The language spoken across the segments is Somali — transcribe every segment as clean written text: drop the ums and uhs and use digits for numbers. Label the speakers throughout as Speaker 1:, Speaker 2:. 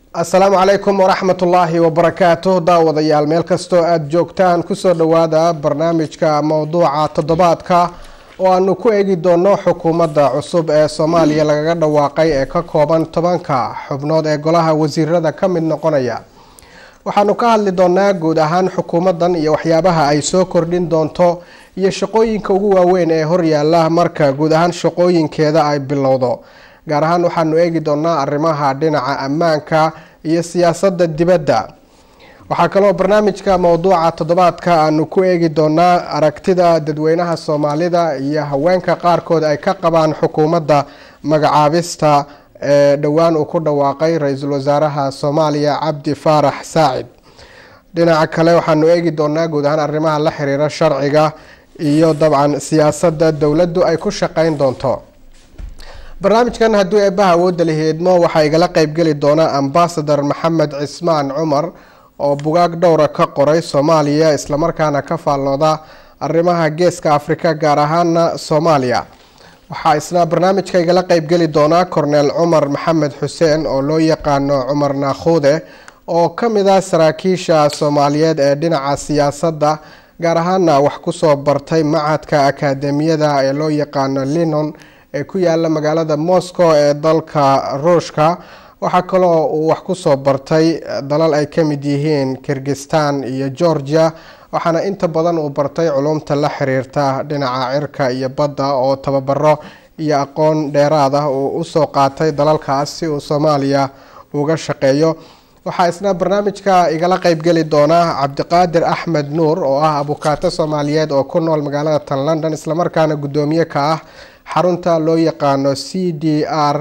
Speaker 1: السلام عليكم ورحمة الله وبركاته. داوديال ميل كستو aad joogtaan kusoo dhawaada barnaamijka mowduuca toddobaadka oo aanu ku eegi doono xukuumadda cusub ee Soomaaliya lagaga dhawaaqay ee ka kooban 10 xubnood ee golaha wasiirada ka mid noqonaya. waxaanu ka hadli doonaa guud ahaan xukuumaddan iyo waxyaabaha ay soo kordhin doonto iyo shaqooyinka ugu waaweyn ee hor yaalla marka guud ahaan shaqooyinkeeda ay bilowdo. gaar ahaan waxaanu eegi doonaa arrimaha dhinaca ammaanka iyo siyaasadda dibadda. waxaa kaloo barnaamijka mowduuca toddobaadka aanu ku eegi doonaa aragtida dadweynaha Soomaalida iyo haweenka qaarkood ay ka qabaan xukuumadda magacaabista ee dhawaan uu ku dhawaaqay ra'iisul wasaaraha Soomaaliya Cabdi Faarax Saacid. dhinaca kale waxaanu eegi doonaa guud ahaan arrimaha la xiriira sharciga iyo dabcan siyaasadda dawladdu ay ku shaqayn doonto. barnaamijkan hadduu eebbaha awoodda laheedmo waxaa igala qaybgeli doona ambassador Maxamed Cismaan Cumar oo bugaag dhowra ka qoray Soomaaliya islamarkaana ka faallooda arrimaha geeska Afrika gaar ahaan Soomaaliya. waxaa isna barnaamijka igala qaybgeli doona Cornel Cumar Maxamed Xuseen oo loo yaqaano Cumar Naakhude oo ka mid ah saraakiisha Soomaaliyeed ee dhinaca siyaasadda gaar ahaana wax ku soo bartay macadka akaademiyada ee loo yaqaano Lennon ee ku yaala magaalada Moscow ee dalka Ruushka. waxaa kaloo uu wax ku soo bartay dalal ay ka mid yihiin Kyrgyzstan iyo Georgia, waxaana inta badan uu bartay culumta la xiriirta dhinaca cirka iyo badda oo tababaro iyo aqoon dheeraad ah uu u soo qaatay dalalkaas si uu Soomaaliya uga shaqeeyo. waxaa isna barnaamijka igala qaybgeli doona Cabdiqaadir Axmed Nuur oo ah abukaato Soomaaliyeed oo ku nool magaalada tan London islamarkaana gudoomiye ka ah xarunta loo yaqaano CDR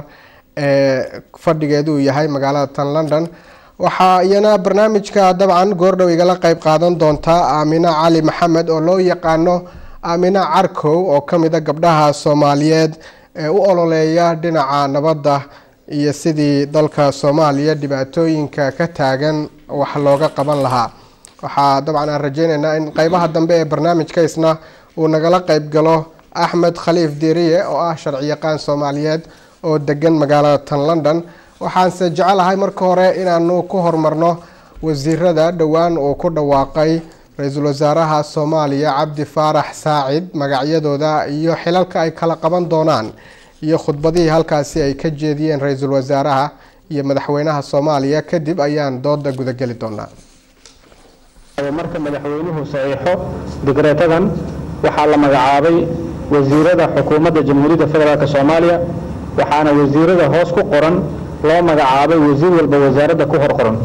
Speaker 1: ee fadhigeedu yahay magaalada tan London. waxaa iyana barnaamijka dabcan goordhow igala qayb qaadan doonta Aamina Cali Maxamed oo loo yaqaano Aamina Carkow oo ka mid ah gabdhaha Soomaaliyeed ee u ololeeya dhinaca nabadda iyo sidii dalka Soomaaliya dhibaatooyinka ka taagan wax looga qaban lahaa. waxaa dabcan aan rajaynaynaa in qaybaha dambe ee barnaamijka isna uu nagala qayb galo Axmed Khaliif Diiriye oo ah sharci yaqaan Soomaaliyeed oo degan magaalada tan London. waxaanse jecelahay marka hore inaanu ku hormarno wasiirada dhawaan uu ku dhawaaqay ra'iisul wasaaraha Soomaaliya Cabdi Faarax Saacid magacyadooda iyo xilalka ay kala qaban doonaan iyo khudbadihii halkaasi ay ka jeediyeen ra'iisul wasaaraha iyo madaxweynaha Soomaaliya. kadib ayaan dooda guda gali doonaa.
Speaker 2: marka madaxweynuhu saxiixo digreetadan waxaa la magacaabay wasiirada xukuumadda Jamhuuriyadda Federaalka Soomaaliya, waxaana wasiirada hoos ku qoran loo magacaabay wasiir walba wasaaradda ku hor qoran.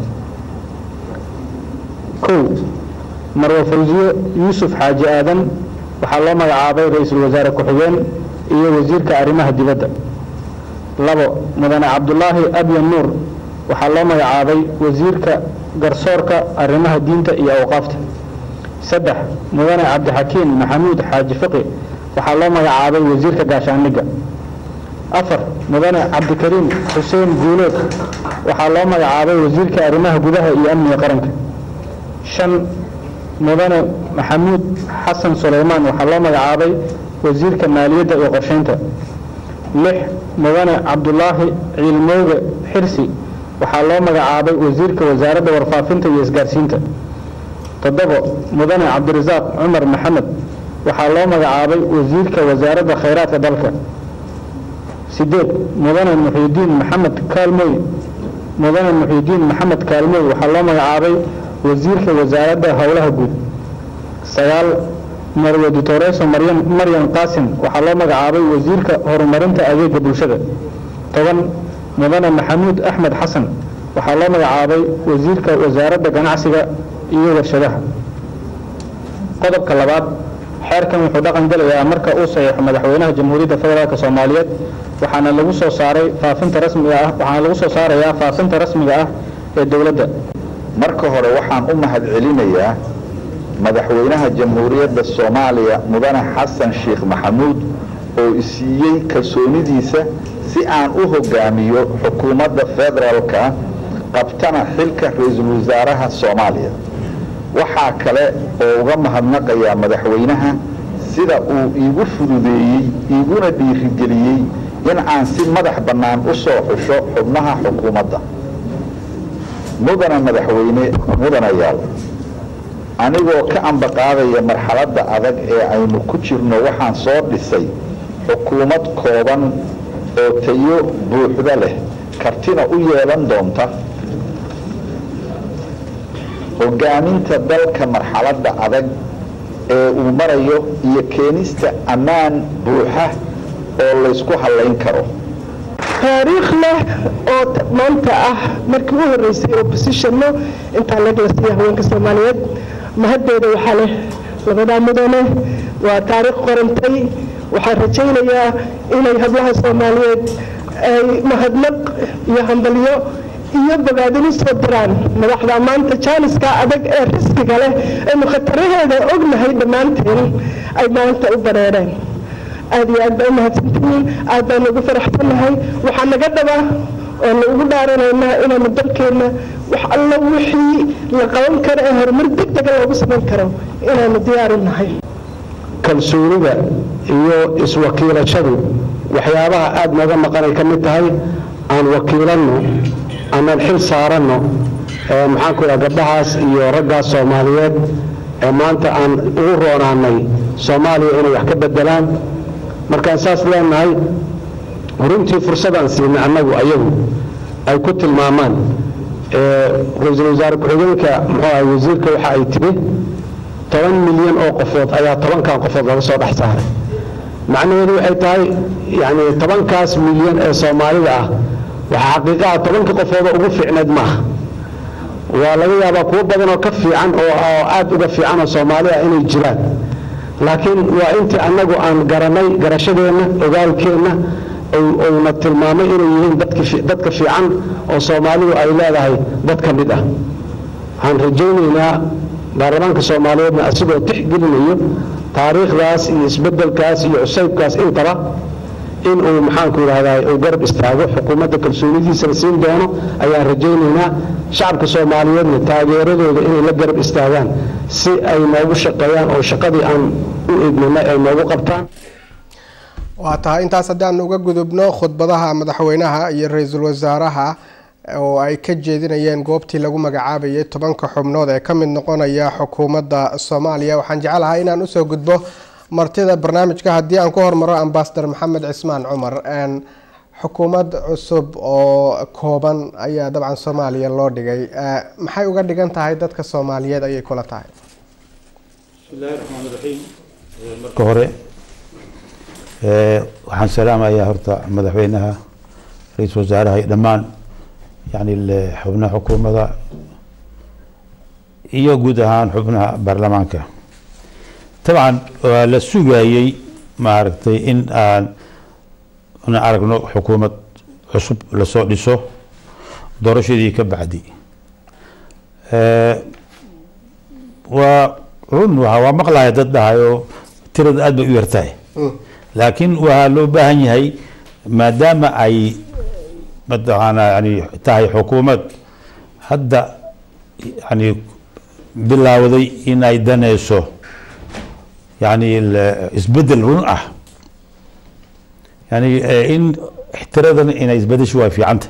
Speaker 2: 1 Marwo Fawziyo Yuusuf Xaaji Aadan waxaa loo magacaabay ra'iisul wasaare ku-xigeen iyo wasiirka arrimaha dibadda. 2 Mudane Cabdulaahi Abyan Nuur waxaa loo magacaabay wasiirka garsoorka arrimaha diinta iyo awqaafta. 3 Mudane Cabdixakiin Maxamuud Xaaji Fiqi waxaa loo magacaabay wasiirka gaashaandhigga. 4 Mudane Cabdikariim Xuseen Guulood waxaa loo magacaabay wasiirka arrimaha gudaha iyo amniga qaranka. 5 Mudane Maxamuud Xasan Suleymaan waxaa loo magacaabay wasiirka maaliyadda iyo qorsheynta. 6 Mudane Cabdulaahi Ciilmowge Xirsi waxaa loo magacaabay wasiirka wasaaradda warfaafinta iyo isgaarsiinta. 7 Mudane Cabdirasaaq Cumar Maxamed waxaa loo magacaabay wasiirka wasaaradda kheyraadka dalka. 8 Mudane Muxiidiin Maxamed Kaalmooy waxaa loo magacaabay wasiirka wasaaradda howlaha guud. 9 Marwo Dictooreso Maryan Qaasim waxaa loo magacaabay wasiirka horumarinta adeega bulshada. 10 Mudane Maxamuud Axmed Xasan waxaa loo magacaabay wasiirka wasaaradda ganacsiga iyo warshadaha. qodobka 2 xeerkan wuxuu dhaqan galayaa marka uu saxiixo madaxweynaha Jamhuuriyadda Federaalka Soomaaliyeed, waxaana lagu soo saarayaa faafinta rasmiga ah ee dawladda.
Speaker 3: marka hore waxaan u mahadcelinayaa madaxweynaha Jamhuuriyadda Soomaaliya Mudane Xasan Sheekh Maxamuud oo isiiyay kalsoonidiisa si aan u hogaamiyo xukuumadda federaalka qabtana xilka ra'iisul wasaaraha Soomaaliya. waxaa kale oo uga mahadnaqayaa madaxweynaha sida uu iigu fududeeyey iguna dhiirigeliyey in aan si madax bannaan u soo xusho xubnaha xukuumadda. mudana madaxweyne mudanayaal anigoo ka ambaqaadaya marxaladda adag ee aynu ku jirno waxaan soo dhisay xukuumad kooban oo tayo buuxda leh kartina u yeelan doonta hogaaminta dalka marxaladda adag ee uu marayo iyo keenista ammaan buuxa oo laysku halayn karo
Speaker 4: taariikh leh oo maanta ah markii u horeysay oppositionno inta laga siiyay haweenka Soomaaliyeed mahaddeeda waxa leh labada mudane waa taariikh qorantay waxaan rajaynayaa inay hablaha Soomaaliyeed ay mahadnaq iyo hambalyo iyo bogaadin soo diraan madaxda maanta jaaniska adag ee riskiga leh ee khataraheeda ognahay dhamaanteen ay maanta u bareereen aad iyo aad baan mahadsantihiin aad baan ugu faraxsanahay waxaan naga dhabaa oo ugu dhaaranaynaa inaan dalkeena wax alla wixii la qaban karo ee horumar degdeg loogu sameyn karo inaan diyaar u nahay
Speaker 2: kalsoonida iyo iswakiilashadu waxyaabaha aad naga maqanay ka mid tahay aan wakiilanno aan xil saaranno maxaan ku yiraahdaa gabdhahaas iyo raggaas Soomaaliyeed ee maanta aan ugu roonaanay Soomaaliya inay wax ka bedelaan markaan saas leenahay runtii fursadaan siinay annagu ayagu ay ku tilmaamaan ra'iisul wasaare ku-xigeenka wasiirka waxa ay tiri 10 milyan oo qofood ayaa 10kan qofood laga soo dhax saaray macnaheedu waxay tahay yani 10kaas milyan ee Soomaalida ah waxa xaqiiqada 10ka qofood ugu fiicneed maaha waa laga yaabaa kuwa badan oo ka fiican oo aad uga fiican oo Soomaaliya inay jiraan laakiin waa intii annagu aan garanay garashadeena ogaalkeena oo na tilmaamay inay yihiin dadka fiican oo Soomaalidu ay leedahay dad ka mid ah waxaan rajaynaynaa baarlamaanka Soomaaliyeedna asigoo tixgelinayo taariikhdaas iyo isbedelkaas iyo cusaybkaas intaba in uu maxaan ku yiraahdaa uu garab istaago xukuumadda kalsoonidiisa la siin doono ayaan rajaynaynaa shacabka Soomaaliyeedna taageeradooda inay la garab istaagaan si ay noogu shaqeeyaan oo shaqadii aan u eegnay ay noogu qabtaan
Speaker 1: waa tahay intaas haddaan uga gudubno khudbadaha madaxweynaha iyo ra'iisul wasaaraha oo ay ka jeedinayeen goobtii lagu magacaabayay 10 xubnood ee ka mid noqonaya xukuumadda Soomaaliya waxaan jecelahay inaan u soo gudbo martida barnaamijka haddii aan ku hormaro ambassador Maxamed Cismaan Cumar xukuumad cusub oo kooban ayaa dabcan Soomaaliya loo dhigay maxay uga dhigan tahay dadka Soomaaliyeed ayay kula tahay
Speaker 5: bismillahir rahmaanir rahiim marka hore waxaan salaamayaa horta madaxweynaha ra'iisul wasaaraha iyo dhammaan yani xubnaha xukuumadda iyo guud ahaan xubnaha baarlamaanka طبعا la sugayay maaragtay in aan aragno xukuumad cusub la soo dhiso doorashadii ka bacdi waa run waa maqlaaya dad dhahayo tirada aad bay u yartahay laakiin waxaa loo baahan yahay maadaama ay mataqaanaa yani tahay xukuumad hadda yani bilaawday in ay danayso يعني اسبدل رنقه يعني ان احترادنا ان اسبدل شويه في عنده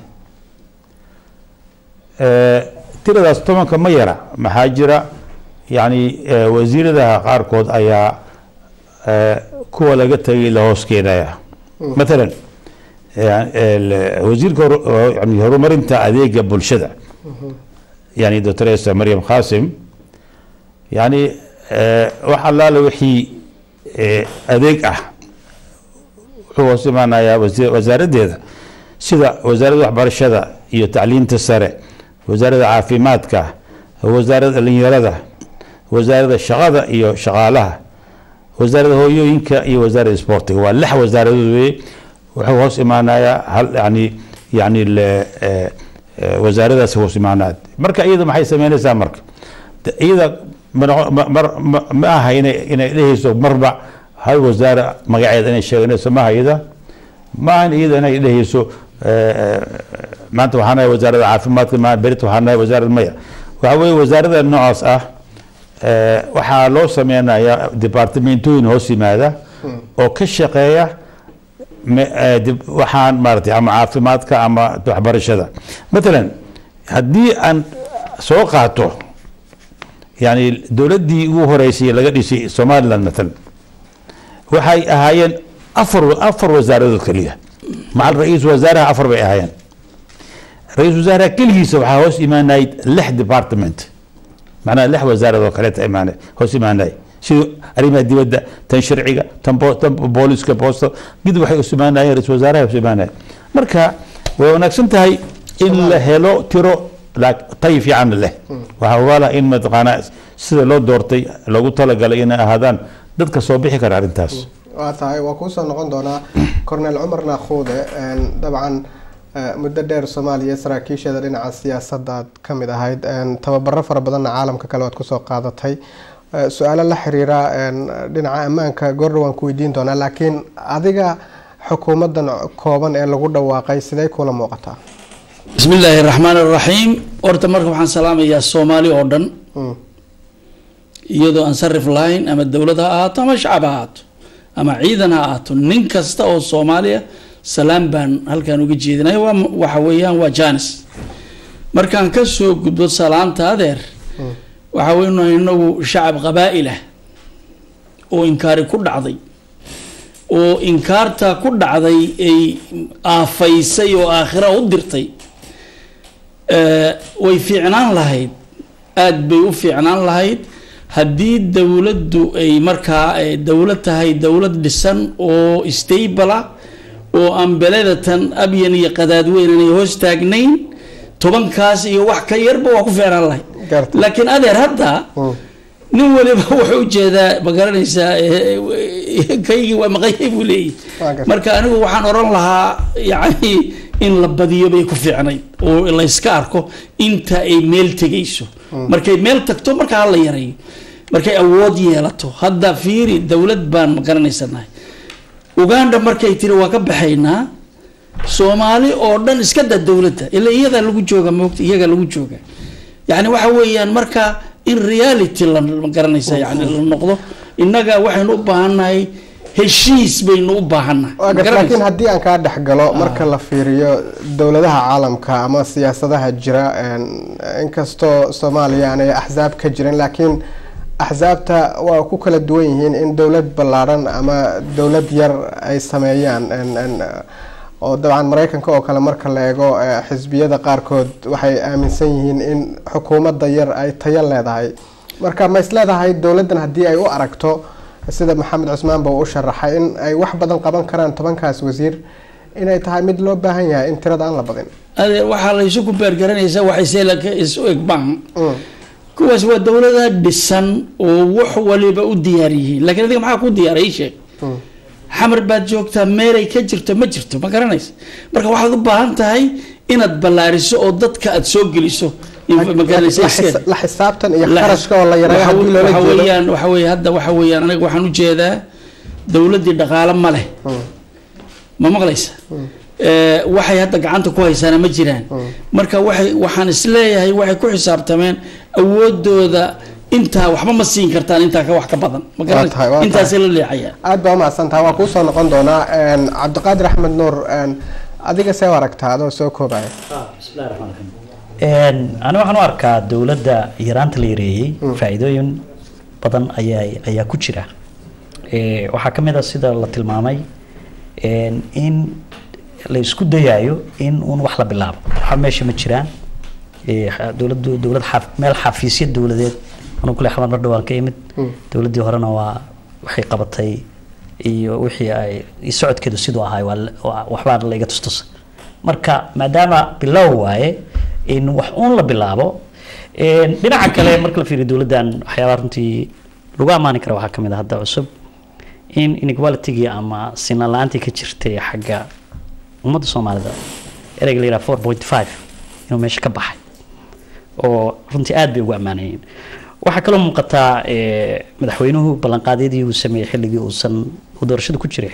Speaker 5: ترى طبعا كما يرى محاجره يعني وزيرها قاركود ايا كو لغا تغي لهوس كينايا مثلا يعني وزير يعني هرمرنتا اديغا بولشدا يعني دكتوريسا مريم قاسم يعني waxa la wixii adeeg ah wuxuu simaanayaa wasaaraddeeda sida wasaaradda waxbarashada iyo tacliinta sare wasaaradda caafimaadka wasaaradda dhalinyarada wasaaradda shaqada iyo shaqaalaha wasaaradda hooyooyinka iyo wasaaradda isboortiga waa lix wasaaradood weeye wuxuu hoos imaanayaa hal yani wasaaraddaas hoos imaanaad marka iyada maxay sameynaysaa marka iyada ما هنا إليه مربع هاي وزارة مقاعد أنا شغلنا سماها إذا ما أنا إذا أنا إليه سو ما أنت وحنا وزارة العافية ما بريت وحنا وزارة المياه وهو وزارة النعاس وحالو سمينا يا ديبارتمنتين هوسي ماذا أو كشقية waxaan maartay ama caafimaadka ama waxbarashada مثلا haddii aan soo qaato yani dowladdii ugu horeysay laga dhisay somaliland matalan waxay ahaayeen afar wasaaradood keliya macal ra-iisul wasaaraha afar bay ahaayeen ra-iisul wasaaraha keligiisa waxaa hoos imaanayd 6 department macnaha 6 wasaaradoo kaleeta hoos imaanay sida arrimaha dibadda tan sharciga tan booliska boosto mid waxay hoos imaanayeen ra-iisul wasaaraha hoos imaanaya marka way wanaagsan tahay in la helo tiro tay fiican leh waxaa ogaala in mataqaanaa sida loo doortay loogu talagalay inay ahaadaan dadka soo bixi kara arrintaas
Speaker 1: waa tahay waa kuusoo noqon doonaa cornel cumar naakhuude dabcan muddo dheer soomaaliya saraakiisheeda dhinaca siyaasadda aad ka mid ahayd tababaro fara badanna caalamka kale aad kusoo qaadatay su-aalo la xiriira dhinaca ammaanka goordhow waan ku weydiin doonaa laakiin adiga xukuumaddan kooban ee lagu dhawaaqay sidee kula muuqataa
Speaker 6: بسم الله الرحمن الرحيم أرتا مركب وحن سلام يا الصومالي أردن يدو أنصرف لاين أما الدولة هات أما شعبها هات أما عيدنا هات ننكستا أو الصومالية سلام بان هل كانوا جيدنا وحويان وجانس مركان كسو قدو سلام تادر وحوينا إنه شعب قبائله وإنكاري كل عضي وإنكارتا كل عضي آفيسي وآخرة ودرتي way fiicnaan lahayd aad bay u fiicnaan lahayd haddii dowladdu ay markaa dowlad tahay dowlad dhisan oo stable ah oo aan beledatan abyan iyo qadaadweyn ay hoos taagnayn tobankaas iyo wax ka yarba waa ku fiicnaan lahayd laakiin adeer hadda nin waliba wuxuu u jeedaa magaranaysaa kaygii waa maqayay buu leeyahay marka anigu waxaan oran lahaa yani in la badiyo bay ku fiicnayd oo la iska arko inta ay meel tegayso markay meel tagto markaa la yareeyo markay awood yeelato hadda fiiri dowlad baan magaranaysannahay Uganda markay tiri waa ka baxaynaa Soomaali oo dhan iska da dowladda ilaa iyada lagu jooga moogta iyaga lagu jooga yani waxa weeyaan marka in reality la magaranaysa yani la noqdo innaga waxaynu u baahanahay heshiis baynu u baahanahay
Speaker 1: laakiin haddii aan kaa dhexgalo marka la fiiriyo dowladaha caalamka ama siyaasadaha jira inkastoo Soomaaliya aanay axzaab ka jirin laakiin axzaabta waa ku kala duwan yihiin in dowlad ballaaran ama dowlad yar ay sameeyaan oo dabcan Mareykanka oo kale marka la eego xisbiyada qaarkood waxay aaminsan yihiin in xukuumadda yar ay tayo leedahay marka ma isleedahay dowladdan haddii ay u aragto sida Maxamed Cusmaan baa u sharaxay in ay wax badan qaban karaan tobankaas wasiir inay tahay mid loo baahan yahay in tirada aan la badin
Speaker 6: adeer waxa la isku beergaranaysaa waxay seelaka isu egbaan kuwaas waa dowlada dhisan oo wax waliba u diyaar yihiin laakiin adiga maxaa ku diyaaray sheeg xamar baad joogtaa meelay ka jirto ma jirto ma garanaysa marka waxaad u baahan tahay inaad ballaariso oo dadka aad soo geliso
Speaker 1: la xisaabtan iyo kharashka oo la yareeyo hadii loo
Speaker 6: jeedo waxa weeye hadda waxa weeyaan aniga waxaan u jeedaa dowladii dhaqaale ma leh ma maqlaysa waxay hadda gacanta ku haysana ma jiraan marka waxaan isleeyahay waxay ku xisaabtameen awoodooda inta waxba ma siin kartaan inta ka wax ka badan ma garanaysaa intaas la leexaya
Speaker 1: aad baa ma santaa waa ku soo noqon doona Cabdiqaadir Axmed Nuur adiga see aragtaa adoo soo koobay
Speaker 7: bismillaahir rahmaanir rahiim ana waxaan u arkaa dawladda yaraanta la yareeyay faa'iidooyin badan ayaa ku jira waxaa kamid ah sida la tilmaamay in la isku dayayo in wax la bilaabo waxa meesha ma jiraan dawlad meel xafiisyo dawladeed أنا كل حمد مرة دوان كيمت دولتي هرنا وحي قبضتي وحي يسعد كده سيدو هاي وحبار اللي جتستص مركا ما دام بالله واي إن وحون لا بالله بنا عكلا مركل في الدولة دان حيوانتي لقى ما نكره حكم إذا هذا عصب إن قبل تيجي أما سنة لانتي كتشرتي حاجة ومد الصومال ده رجلي 4.5 إنه مش كبح أو رنتي آد بيوقع مانين waxaa kaloo muuqata madaxweynuhu ballanqaadyadii uu sameeyay xilligii uusan doorashada ku jiray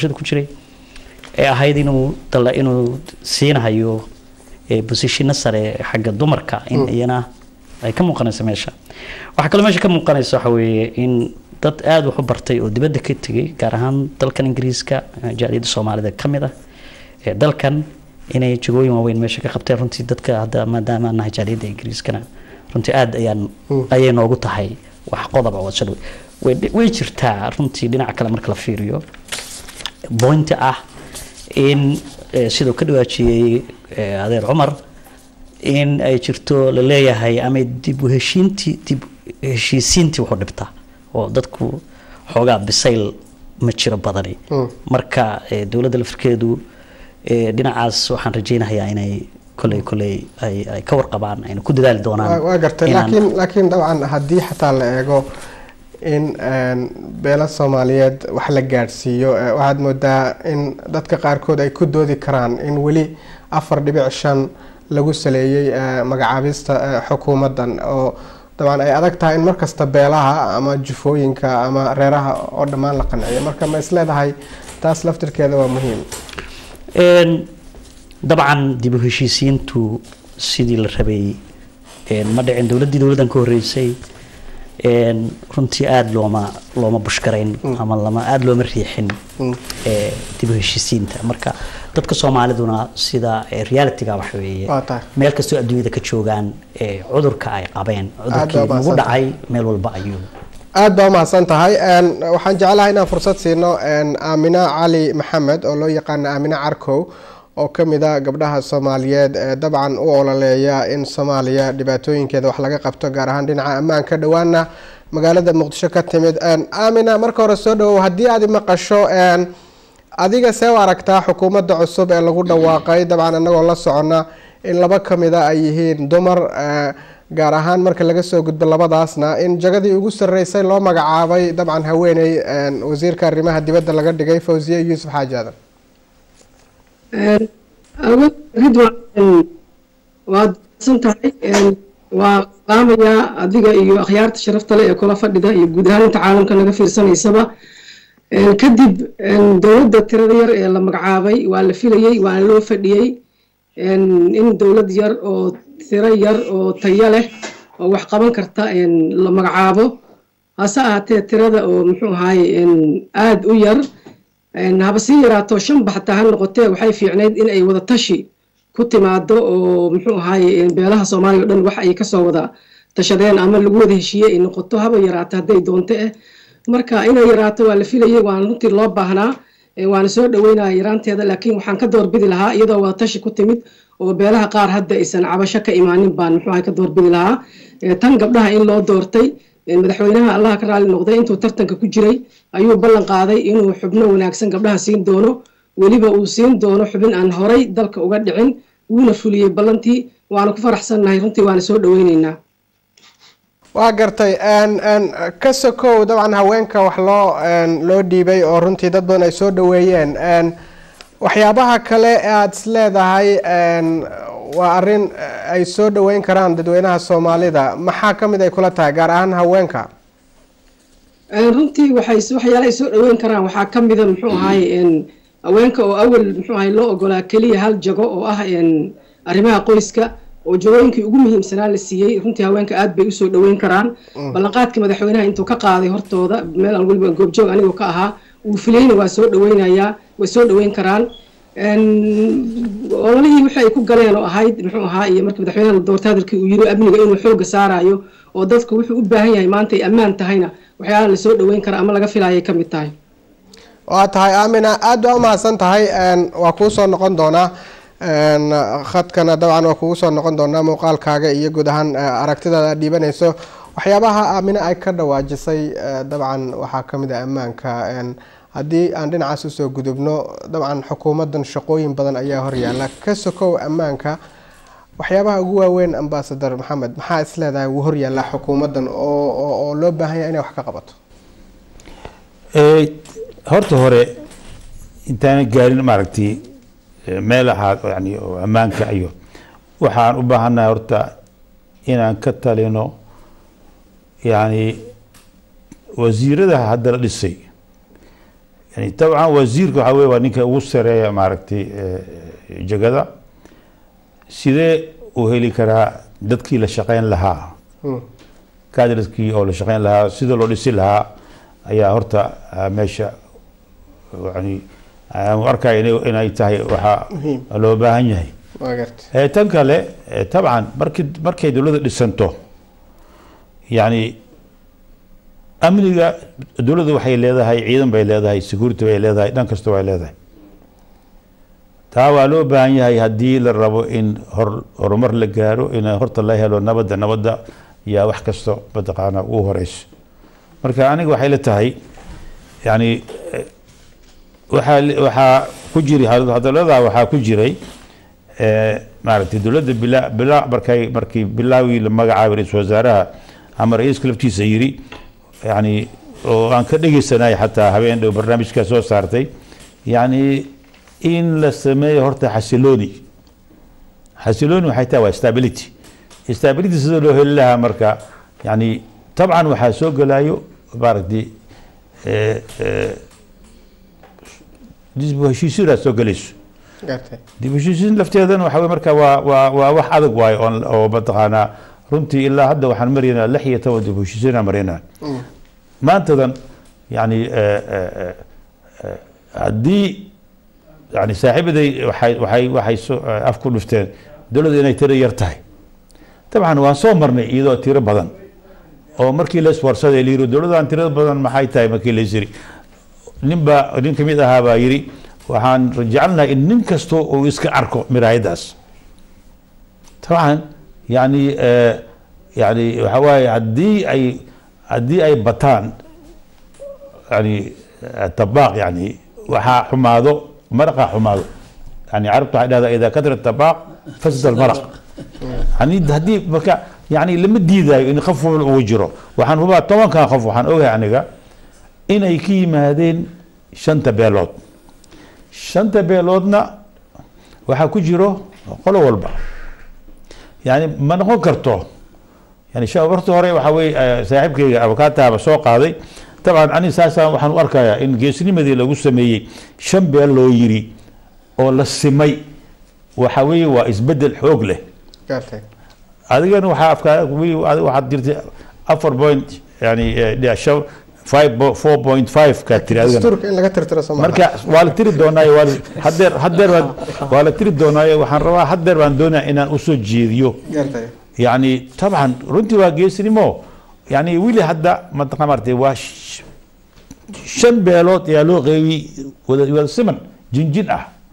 Speaker 7: ee ahayd inuu siinahayo position sare xagga dumarka in iyana ay ka muuqanayso meesha waxaa kaloo meesha ka muuqanayso waxa weeye in dad aad wax u bartay oo dibadda ka tegay gaar ahaan dalkan Ingiriiska jaaliyadda Soomaalida kamid ah dalkan inay jagooyin waaweyn meesha ka qabteen runtii dadka hadda maadaama aan jaaliyadda Ingiriiskana runtii aad ayay noogu tahay wax qodob oo soo way jirtaa runtii dhinaca kale marka la fiiriyo point ah in sidoo ka dhawaajiyay adeer Cumar in ay jirto la leeyahay ama dib u heshiisiintii wuxuu dhibtaa oo dadku xoogaa bisayl ma jiro badani marka dawladda lafirkeedu dhinacaas waxaan rajaynayaa inay kolay ay ka warqabaan ayna ku dadaali doonaan
Speaker 1: waa gartay laakiin dabcan haddii xataa la eego in beela Soomaaliyeed wax la gaarsiiyo waxaad moodaa in dadka qaarkood ay ku doodi karaan in weli 4.5 lagu saleeyay magacaabista xukuumadan oo dabcan ay adag tahay in markasta beelaha ama jufooyinka ama reeraha oo dhammaan la qanciyo marka ma isleedahay taas laftirkeeda waa muhiim
Speaker 7: dabcan dib u heshiisiintu sidii la rabay ma dhicin dawladdan ka horeysay runtii aad looma bushkarayn ama aad looma riixin dib u heshiisiinta marka dadka Soomaaliduna sida reality-ga wax weeye meel kastoo adduunyada ka joogaan cudurka ay qabeen cudurkii ugu dhacay meel walba ayuu
Speaker 1: aad baa mahadsan tahay waxaan jecelahay inaan fursad siino Aamina Cali Maxamed oo loo yaqaan Aamina Carkow oo kamid ah gabdhaha Soomaaliyeed dabcan u ololeeya in Soomaaliya dhibaatooyinkeeda wax laga qabto gaar ahaan dhinaca ammaanka dhawaana magaalada Muqdisho ka timid Aamina marka hore soo dhawow haddii aad maqasho adiga see u aragtaa xukuumadda cusub ee lagu dhawaaqay dabcan anagoo la socona in laba kamid ah ay yihiin dumar gaar ahaan marka laga soo gudbo labadaasna in jagadii ugu sareysay loo magacaabay dabcan haweeney wasiirka arrimaha dibadda laga dhigay Fawziya Yuusuf Xaaji Aadan
Speaker 8: waad santahay waa qaamaya adiga iyo akhyaarta sharafta leh ee kula fadhida iyo guud ahaan inta caalamka naga fiirsanaysaba kadib dawladda tirada yar ee la magacaabay waa la filayay waa loo fadhiyay in dawlad yar oo tiro yar oo tayo leh oo wax qaban karta la magacaabo hase ahaatee tirada oo muxuu ahaay aad u yar haba sii yaraato 5 xataa ha noqotee waxay fiicneyd in ay wada tashi ku timaado oo muxuu ahaay beelaha Soomaaliya dhan wax ay ka soo wada tashadeen ama lagu wada heshiiyay in noqoto haba yaraato haday doonto marka inay yaraato waa la filayay waan runtii loo baahnaa waan soo dhaweynaa yaraanteeda laakiin waxaan ka doorbidi lahaa iyadoo wada tashi ku timid oo beelaha qaar hadda aysan cabasho ka imaanin baan muxuu ahaay ka doorbidi lahaa tan gabdhaha in loo doortay madaxweynaha Allah ka raali noqday intuu tartanka ku jiray ayuu ballan qaaday inuu xubno wanaagsan gabdhaha siin doono waliba uu siin doono xubin aan horay dalka uga dhicin wuuna fuliyay ballantii waana ku faraxsanahay runtii waana soo dhaweynaynaa
Speaker 1: waa gartay ka sokow dabcan haweenka wax loo dhiibay oo runtii dad badan ay soo dhaweeyeen waxyaabaha kale aad isleedahay waa arin ay soo dhaweyn karaan dadweynaha Soomaalida maxaa kamid ay kula tahay gaar ahaan haweenka
Speaker 8: runtii waxyaalaha ay soo dhaweyn karaan waxaa kamid ah muxuu ahaay haweenka oo awal muxuu ahaay loo ogolaa kaliya hal jago oo ah arrimaha qoyska oo jagooyinkii ugu muhiimsanaa la siiyay runtii haweenka aad bay u soo dhaweyn karaan ballanqaadka madaxweynaha intuu ka qaaday hortooda meel aan waliba goobjoog anigoo ka ahaa uu filayna waa soo dhaweynayaa way soo dhaweyn karaan ololihii wixii ay ku galeen oo ahayd muxuu ahaa iyo markii madaxweynaha la doortay hadalkii uu yiri amniga inuu xooga saarayo oo dadku wuxuu u baahan yahay maanta ay ammaan tahayna waxyaalaha la soo dhaweyn kara ama laga filaayay ka mid tahay
Speaker 1: waa tahay Aamina aad waa mahadsan tahay waa kuu soo noqon doonaa khadkana dabcan waa kugu soo noqon doonaa muuqaalkaaga iyo guud ahaan aragtidaada dhiibanayso waxyaabaha Aamina ay ka dhawaajisay dabcan waxaa kamid ah ammaanka haddii aan dhinacaas usoo gudubno dabcan xukuumadan shaqooyin badan ayaa horyaala ka sokow ammaanka waxyaabaha ugu waaweyn ambassador Maxamed maxaa isleedahay uu horyaala xukuumadan oo loo baahan yahay inay wax ka qabato
Speaker 5: horta hore intaan gaarin maaragtay meelaha yani ammaanka iyo waxaan u baahanahay horta inaan ka talino yani wasiirada hadda la dhisay يعني طبعا وزيرك waxaa waa ninka ugu sareeya maaragtay jagada sidee uu heli karaa dadkii la shaqeyn lahaa kaadradkii oo la shaqeyn lahaa sida loo dhisi lahaa ayaa horta meesha yani arkay inay tahay waxa loo baahan yahay tan kale طبعا markay dawladda dhisanto يعني amniga dowladda waxay leedahay ciidan bay leedahay security bay leedahay dhan kasta way leedahay taa waa loo baahan yahay haddii la rabo in horumar la gaaro in horta la helo nabadda yaa wax kasta mataqaana ugu horeyso marka aniga waxay la tahay yani waxaa ku jiray hadalada waxaa ku jiray maaragtay dowladda markii bilaawii la magacaabay ra-iisul wasaaraha ama ra-iiska laftiisa yiri يعني وأنا كده سناي حتى هبين دو برنامج كسو صارتي يعني إن لسمي هرت حسلوني وحيتها استابيليتي سيدو هلها مركا يعني طبعا وحاسوق لايو بارك دي دي بوشيسير سوق ليش دي بوشيسير لفتي هذا وحاول مركا وواح عدق واي أو بتقانا runtii ilaa hadda waxaan maraynaa 16 dib u heshiisiin maraynaa maantadan yani haddii yani saaxiibaday waxay af ku dhufteen dowladda inay tiro yar tahay dabcan waan soo marnay iyadoo tiro badan oo markii la iswarsaday la yiri dowladdan tirada badan maxay tahay markii la yiri nin kamid ahaa baa yiri waxaan jecelnahay in nin kasto uu iska arko miraayadaas dabcan يعني وحواي عدي أي بطان يعني الطباق يعني وحا حماضو مرقة حماضو يعني عرفت هذا إذا كثر الطباق فسد المرق يعني هدي بكا يعني لما دي ذا إن خفوا وجره وحن هو طبعا كان خفوا حن أوه يعني إن يكيم هذين شنطة بيلودنا وحا كجرو قالوا والبا يعني ما نقول كرتو يعني شاورت هوري وحوي صاحبكي افوكاتا بسو قاداي طبعا اني ساسا waxaan u arkayaa in geesnimadii lagu sameeyay 5 beel loo yiri oo la simay waxa weey waa isbedel xoog leh adigana waxa afkaada waxaad jirtay 4 point yani dhaashaw 4.5 ka tiri
Speaker 1: dastuurka in laga tirtiro Soomaaliya
Speaker 5: marka waa la tiri doonaa waa la tiri doonaa waxaan rabaa hadeer baan doonaa inaan u soo jeediyo يعني طبعا رنتي واجيسني مو يعني ويلي هدا ما تقمرتي واش شن بيلوت يا لو غيوي ولا سمن جنجن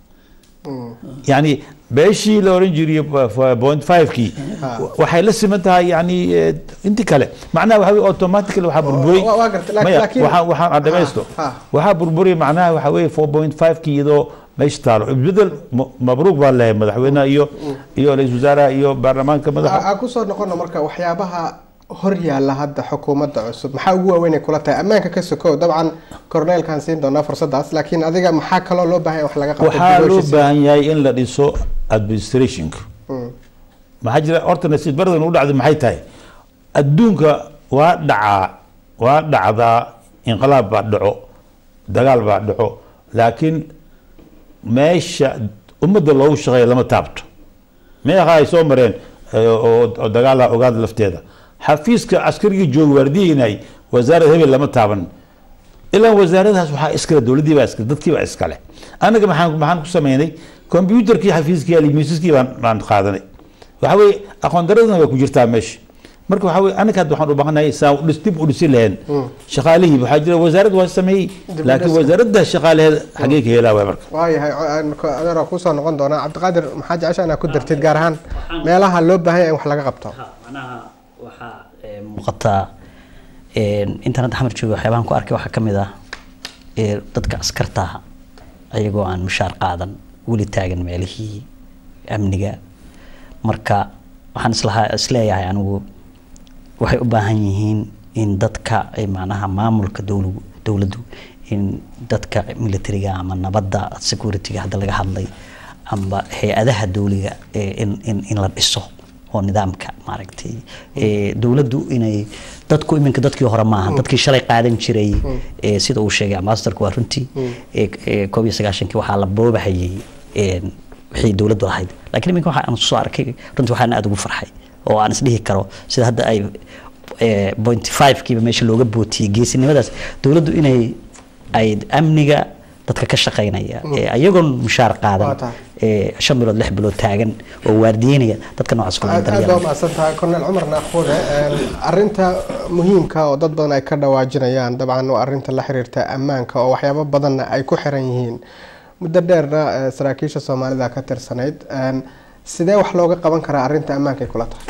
Speaker 5: يعني بيشي لورنجري 0.5 كي وحي لسمتها يعني انت كله معناها وحوي اوتوماتيكلي وحا بربوري وحا ادميستو وحا بربوري معناها وحوي 4.5 كي يدو مايشتالو بدل مبروك والله مدحوينا iyo ra'iisul wasaaraha iyo baarlamaanka madaxa
Speaker 1: ku soo noqono marka waxyaabaha hor yaala hadda xukuumadda cusub maxaa ugu weyn ay kula tahay ammaanka ka sokow dabcan cornel kan siin doona fursadaas laakiin adiga maxaa kale loo baahan wax laga qabto
Speaker 5: waxaa loo baahan yahay in la dhiso administration maxaa jira horta nasiib baradan u dhacday maxay tahay adduunka waa dhacdaa inqilaab baa dhaco dagaal baa dhaco laakiin meesha ummadda loogu shaqeeyo lama taabto meeqa ay soo mareen oo dagaal ogaad lafteeda xafiiska askariga joog waardiinay wasaaradda hebel lama taaban ilaa wasaaradaas waxaa iskale dowladii baa iskale dadkii baa iskale anaga maxaan ku sameynay computerkii xafiiskii alimiiskii baan qaadanay waxa weeye aqoon daradana way ku jirtaa meesha marka waxa weeye anaga hadda waxaan u baahanahay saa dib u dhisi lahayn shaqaalihii waxaa jira wasaarad waa sameeyey laakiin wasaaradda shaqaalaheeda xagee ka helaa marka
Speaker 1: waayahay adeero ku soo noqon doona cabdiqaadir maxaa jeceshaana ku dartid gaar ahaan meelaha loo baahan yahay in wax laga qabto
Speaker 7: macnaha waxaa muuqataa internet xamar jooga waxyaabahan ku arkay waxaa ka mid ah dadka askarta ayagoo aan mushaar qaadan weli taagan meelihii amniga marka waxaan isleeyahay anigu waxay u baahan yihiin in dadka ay macnaha maamulka dowladdu in dadka militariga ama nabadda security hadda laga hadlay amba hay-adaha dowliga in la dhiso oo nidaamka maaragtay dowladdu inay dadku iminka dadkii hore maaha dadkii shalay qaadan jiray sida uu sheegay masterku waa runtii 19 waxaa la boobahayay wixii dowladdu ahayd laakiin iminka waxaan soo arkay runtii waxaan aad ugu farxay oo aan isdhihi karo sida hadda ay 0.5 kiiba meesha looga bootiyay geesinimadaas dowladdu inay ay amniga dadka ka shaqeynaya ayagoon mushaar qaadan shan bilood lix bilood taagan oo waardiyeynaya dadka noocaas ku
Speaker 1: aad ma santahay Colonel Umar Naqoode arinta muhiimka oo dad badan ay ka dhawaajinayaan dabcan waa arinta la xiriirta ammaanka oo waxyaabo badan ay ku xiran yihiin muddo dheerna saraakiisha Soomaalida ka tirsaneyd sidee wax looga qaban karaa arinta ammaanka kula tahay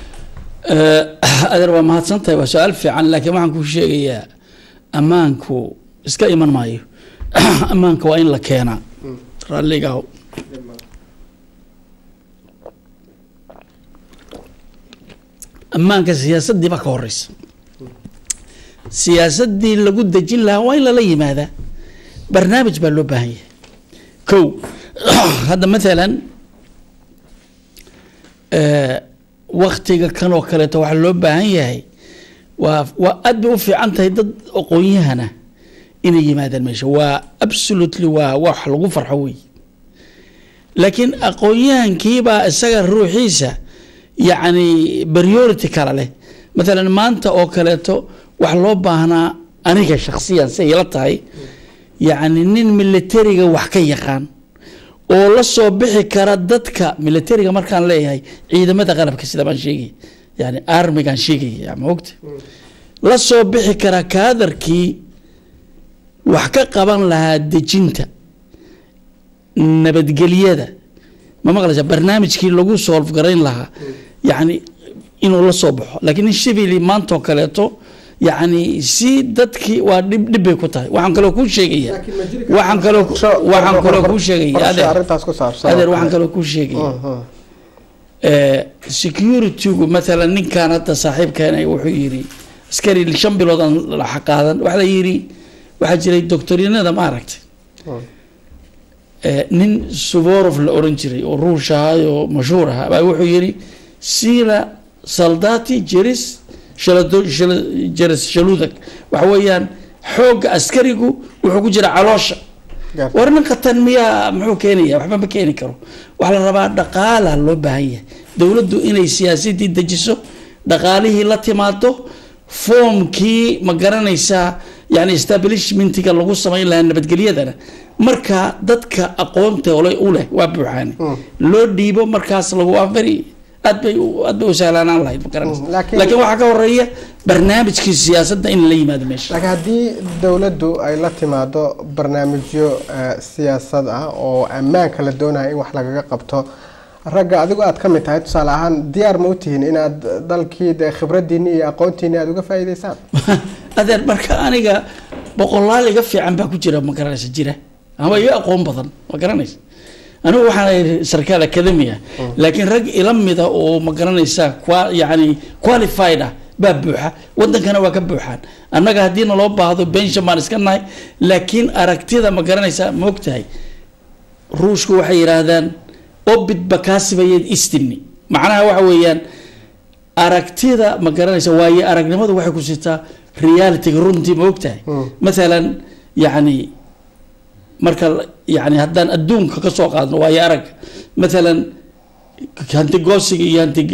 Speaker 6: adeer waa mahadsantahay waa su'aal fiican laakiin waxaan ku sheegayaa ammaanku iska iman maayo ammaanka waa in la keenaa raalliga ammaanka siyaasadii baa ka horeysa siyaasadii lagu dejin lahaa waa in lala yimaadaa barnaamij baa loo baahan yahay kow hadda maalan waktiga kan oo kaleeto waxaa loo baahan yahay waa aad bay u fiican tahay dad aqoon-yahana inay yimaadaan meesha waa absolutely waa wax lagu farxo wey laakiin aqoon-yahankiibaa isaga ruuxiisa yacni priority kala leh maalan maanta oo kaleeto wax loo baahnaa aniga shakhsiyan say ila tahay yacni nin militariga wax ka yaqaan oo la soo bixi kara dadka militariga markaan leeyahay ciidamada qalabka sida baan sheegay yani armigan sheegay ma ogta la soo bixi kara kaadarkii wax ka qaban lahaa dejinta nabadgelyada ma maqlaysa barnaamijkii lagu solve garayn lahaa yani inuu la soo baxo laakiin in shibili maanta oo kaleeto يعني سي دتكي ودب bay ku tahay waxaan kale ku sheegaya waxaan kale ku sheegaya adeer waxaan kale ku sheegaya security مثلا ninkan hadda saaxiibkeen ay wuxuu yiri askari 5 bilood aan la xaqaadan waxa la yiri waxa jiray doctorinada ma aragtay nin Suvorov la oran jiray oo ruushaayo mashhuur ah baa wuxuu yiri sila soldati jeris shaluudag waxa weeyaan xoogga askarigu wuxuu ku jira caloosha warninka tanmiya muxuu keenaya waxba ma keeni karo waxa la rabaa dhaqaala loo baahan yahay dawladdu inay siyaasadii dejiso dhaqaalihii la timaado foomkii ma garanaysaa yani establishmentiga lagu sameyn lahaa nabadgelyadana marka dadka aqoonta u leh waa buuxaan loo dhiibo markaas lagu afari aad bay u sahlanaan lahayd laakiin waxa ka horeeya barnaamijkii siyaasadda in la yimaado meesha
Speaker 1: laakiin haddii dawladdu ay la timaado barnaamijyo siyaasad ah oo ammaanka la doonayo in wax lagaga qabto ragga adigu aad ka mid tahay tusaale ahaan diyaar ma u tihiin inaad dalkii khibraddiinni iyo aqoontiinni aad uga faa'iidaysaan
Speaker 6: adeer marka aniga boqolaal iga fiican baa ku jira ma garanaysa jira ama iyo aqoon badan ma garanaysa أنا وحنا سركال أكاديمية لكن رج إلى مدة وما قرنا يسا يعني qualified ببوحة وده كانوا وكبوحان أنا قاعدين الله بعض بينش ما نسكناي لكن أركتي ما قرنا يسا مقتهي روش كو حيرادان أبد بكاسب يد استني معناها وحويان أركتي ما قرنا يسا واي أركنا ما ده واحد كوسيتا ريالتي رونتي مقتهي مثلا يعني marka yani haddaan adduunka ka soo qaadno waa arag maalan hanti goosiga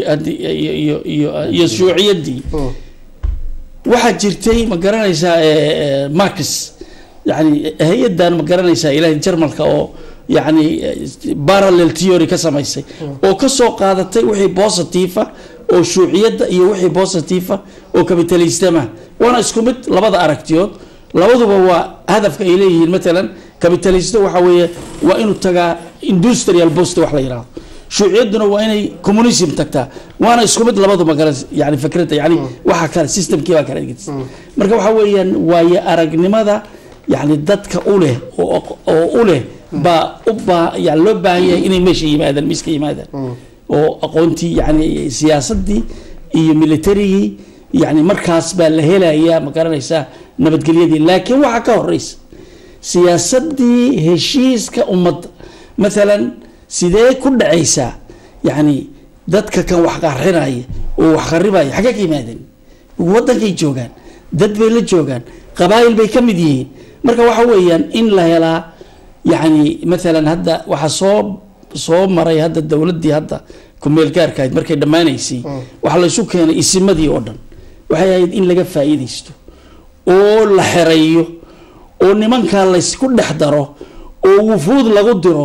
Speaker 6: iyo shuuciyadii waxaa jirtay ma garanaysaa Marx yani hay-adan ma garanaysaa ilaahay jarmalka oo yani parallel theory ka samaysay oo ka soo qaadatay wixii positive oo shuuciyada iyo wixii positive oo capitalism wana isku mid labada aragtiyood labaduba waa hadafka ay leeyihiin maalan capitalist waxa weeye waa inuu tagaa industrial post wax la yiraahdo shuuciyaduna waa inay communism tagtaa waana isku mid labadu magaran yani fikrada yani waxa kale systemkii waa kale dhigis marka waxa weeyaan waaye aragnimada yani dadka u leh oo u leh ba yani loo baahan yahay inay meesha yimaadaan miska yimaadaan oo aqoontii yani siyaasadii iyo militarigii يعني مركز بالهلا يا مقارنة نبتقليدي لكن واحد كوريس سياسدي هشيس كأمد مثلا سيدي كل عيسى يعني دتك كان وحقار حراي وحقرباي حاجة كيمادن ووضن كي جوجان دت بيل جوجان قبائل بيكمدين مركز وحويا إن لا يلا يعني مثلا هذا وحصوب صوب مري هذا الدولة دي هذا كمل كاركايد مركز دمانيسي وحلا شو كان اسمدي أردن waxay ahayd in laga faa'iideysto oo la xereeyo oo nimanka la isku dhex daro oo wufuud lagu diro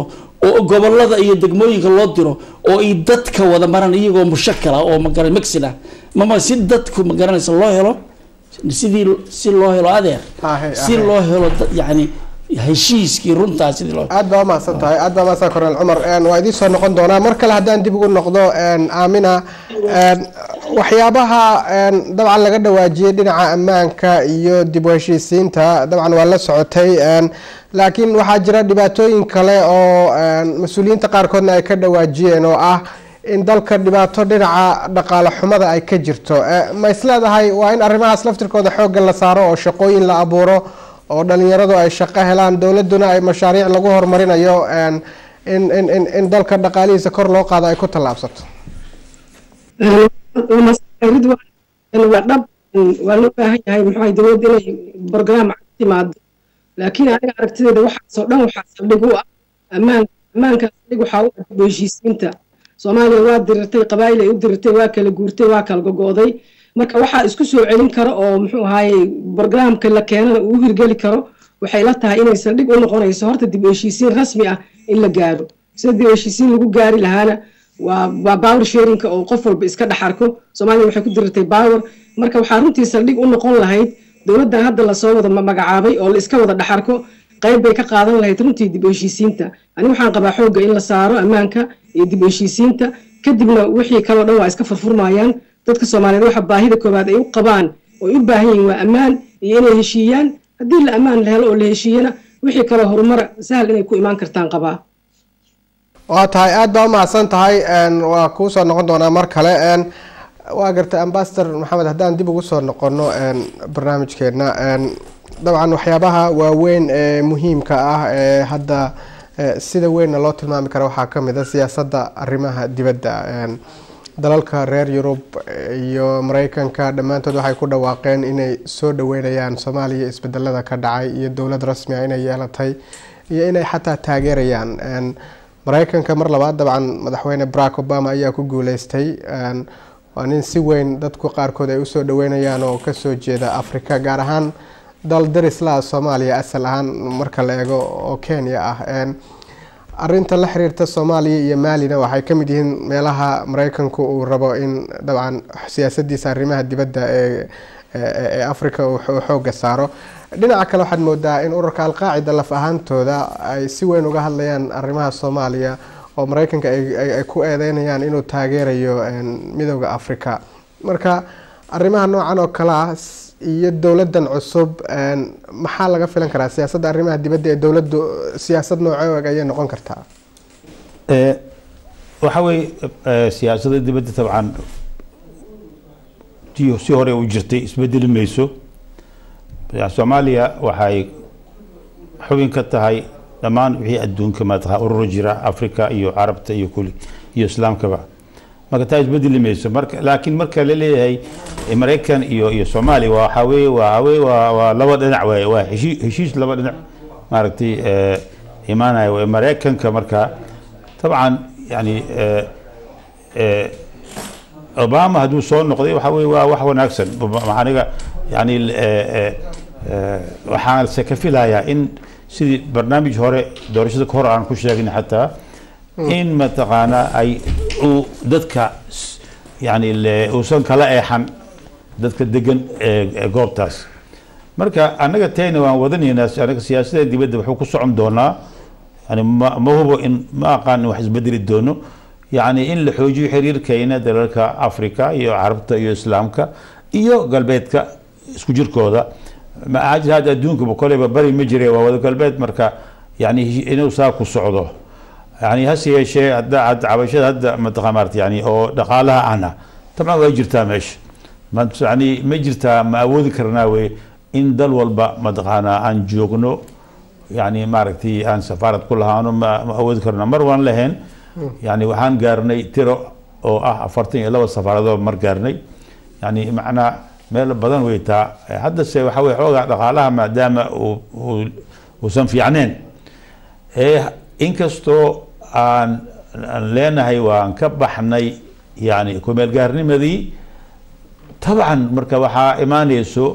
Speaker 6: oo gobolada iyo degmooyinka loo diro oo ay dadka wada maran iyagoo mushakala oo magaran maxila mama si dadku magaranaysa loo helo sidii si loo helo adeer si loo helo yani heshiiskii runtaa sidii loo
Speaker 1: aad baa mahadsan tahay aad baa mahadsan Korneel Cumar waa idin soo noqon doonaa mar kale haddaan dib ugu noqdo Aamina waxyaabaha dabcan laga dhawaajiyay dhinaca ammaanka iyo dib u heshiisiinta dabcan waa la socotay laakiin waxaa jira dhibaatooyin kale oo mas'uuliyiinta qaarkoodna ay ka dhawaajiyeen oo ah in dalka dhibaato dhinaca dhaqaale xumada ay ka jirto ma isleedahay waa in arrimahaas laftirkooda xoogga la saaro oo shaqooyin la abuuro oo dhalinyaradu ay shaqo helaan dowladuna ay mashaariic lagu horumarinayo in dalka dhaqaalihiisa kor loo qaado ay ku tallaabsato
Speaker 8: waa loo baahan yahay muxuu dowladda inay barnaamij timaado laakiin aniga aragtideeda waxaasoo dhan waxaa saldhig u ah ammaanka saldhig waxaa u ah heshiisiinta Soomaaliya waa dirirtay qabaa'il ay u dirirtay waa kala guurtay waa kala gogo'day marka waxaa isku soo celin karo oo muxuu ahaayay barnaamijka la keenana uu hirgeli karo waxay la tahay inay saldhig u noqonayso horta dib u heshiisiin rasmi ah in la gaaro sida dib u heshiisiin lagu gaari lahaana waa power sharing oo qof walba iska dhaxarko Soomaaliya waxay ku dirirtay power marka waxaa runtii saldhig u noqon lahayd dowladda hadda la soo wada magacaabay oo la iska wada dhaxarko qayb bay ka qaadan lahayd runtii dib u heshiisiinta ani waxaan qabaa xoogga in la saaro ammaanka iyo dib u heshiisiinta kadibna wixii kale oo dhan waa iska furfurmayaan dadka Soomaaliyeed waxa baahida koobaad ay u qabaan oo u baahan yihiin waa ammaan iyo inay heshiiyaan haddii la ammaan la helo oo la heshiiyana wixii kale horumar sahal inay ku imaan kartaan qabaa
Speaker 1: waa tahay aad baa mahadsan tahay waa kuu soo noqon doonaa mar kale waa gartay ambassador maxamed haddaan dib ugu soo noqono barnaamijkeena dabcan waxyaabaha waaweyn ee muhiimka ah ee hadda sida weynna loo tilmaami karo waxaa ka mid ah siyaasadda arrimaha dibadda dalalka reer Yurub iyo Mareykanka dhammaantood waxay ku dhawaaqeen inay soo dhaweynayaan Soomaaliya isbedelada ka dhacay iyo dowlad rasmi ah inay yeelatay iyo inay xataa taageerayaan Mareykanka mar labaad dabcan madaxweyne Barack Obama ayaa ku guuleystay waa nin si weyn dadku qaarkood ay u soo dhaweynayaan oo ka soo jeeda Afrika gaar ahaan dal daris la Soomaaliya asal ahaan marka la eego oo Kenya ah arinta la xiriirta Soomaaliya iyo Maalina waxay ka mid yihiin meelaha Mareykanku uu rabo in dabcan siyaasadiisa arrimaha dibadda ee Afrika uu xoogga saaro dhinaca kale waxaad moodaa in ururka Al-Qaacida laf ahaantooda ay si weyn uga hadlayaan arrimaha Soomaaliya oo Mareykanka ay ku eedeynayaan inuu taageerayo midowga Afrika marka arrimaha noocan oo kale ah iyo dowladan cusub maxaa laga filan karaa siyaasadda arrimaha dibadda ee dowladdu siyaasad nooceed ay noqon kartaa
Speaker 5: waxa way siyaasadda dibadda tabcan si hore u jirtay isbedeli mayso Soomaaliya waxay xubin ka tahay dhammaan wixii adduunka maadaha urur jira Afrika iyo Carabta iyo kulli iyo Islaamkaba marka taas bedeli mayso marka laakiin marka la leeyahay Mareykan iyo Soomaaliya waxa weey waa laba dhinac waa heshiis laba dhinac maaragtay imaanay Mareykanka marka tabcan yani Obama haduu soo noqday waxa weey waa wax wanaagsan maxaniga yani waxaan se ka filayaa in sidii barnaamij hore doorashada hore aan ku sheegin xataa in mataqaana ay dadka yani uusan kala eexan dadka degan goobtaas marka anaga tayna waan wadanaynaa anaga siyaasadda dibadda wuxuu ku socon doonaa yani ma hubo in ma aqaan wax isbedeli doono yani in la xoojiyo xiriirkeena dalalka Afrika iyo Carabta iyo Islaamka iyo galbeedka isku jirkooda ma ajir hada adduunka boqolba bari ma jiray waa wada galbeed marka yani inuu saa ku socdo يعني هسي شيء هدا عبشة هدا متقامرت يعني أو دقالها أنا طبعا ويجرتها مش ما يعني ما جرتها ما أود كرناوي إن دل والبا متقانا عن جوجنو يعني معركتي عن سفارة كلها أنا ما أود كرنا مروان لهن يعني وحان قارني ترى أو أفرتين إلا والسفارة ذو مر قارني يعني معنا مال بدن ويتا هذا الشيء وحوي حوجا دقالها ما دام وسن في عنين إيه inkastoo aan leenahay waan ka baxnay yani ku meel gaarnimadii tabcan marka waxa imaanayso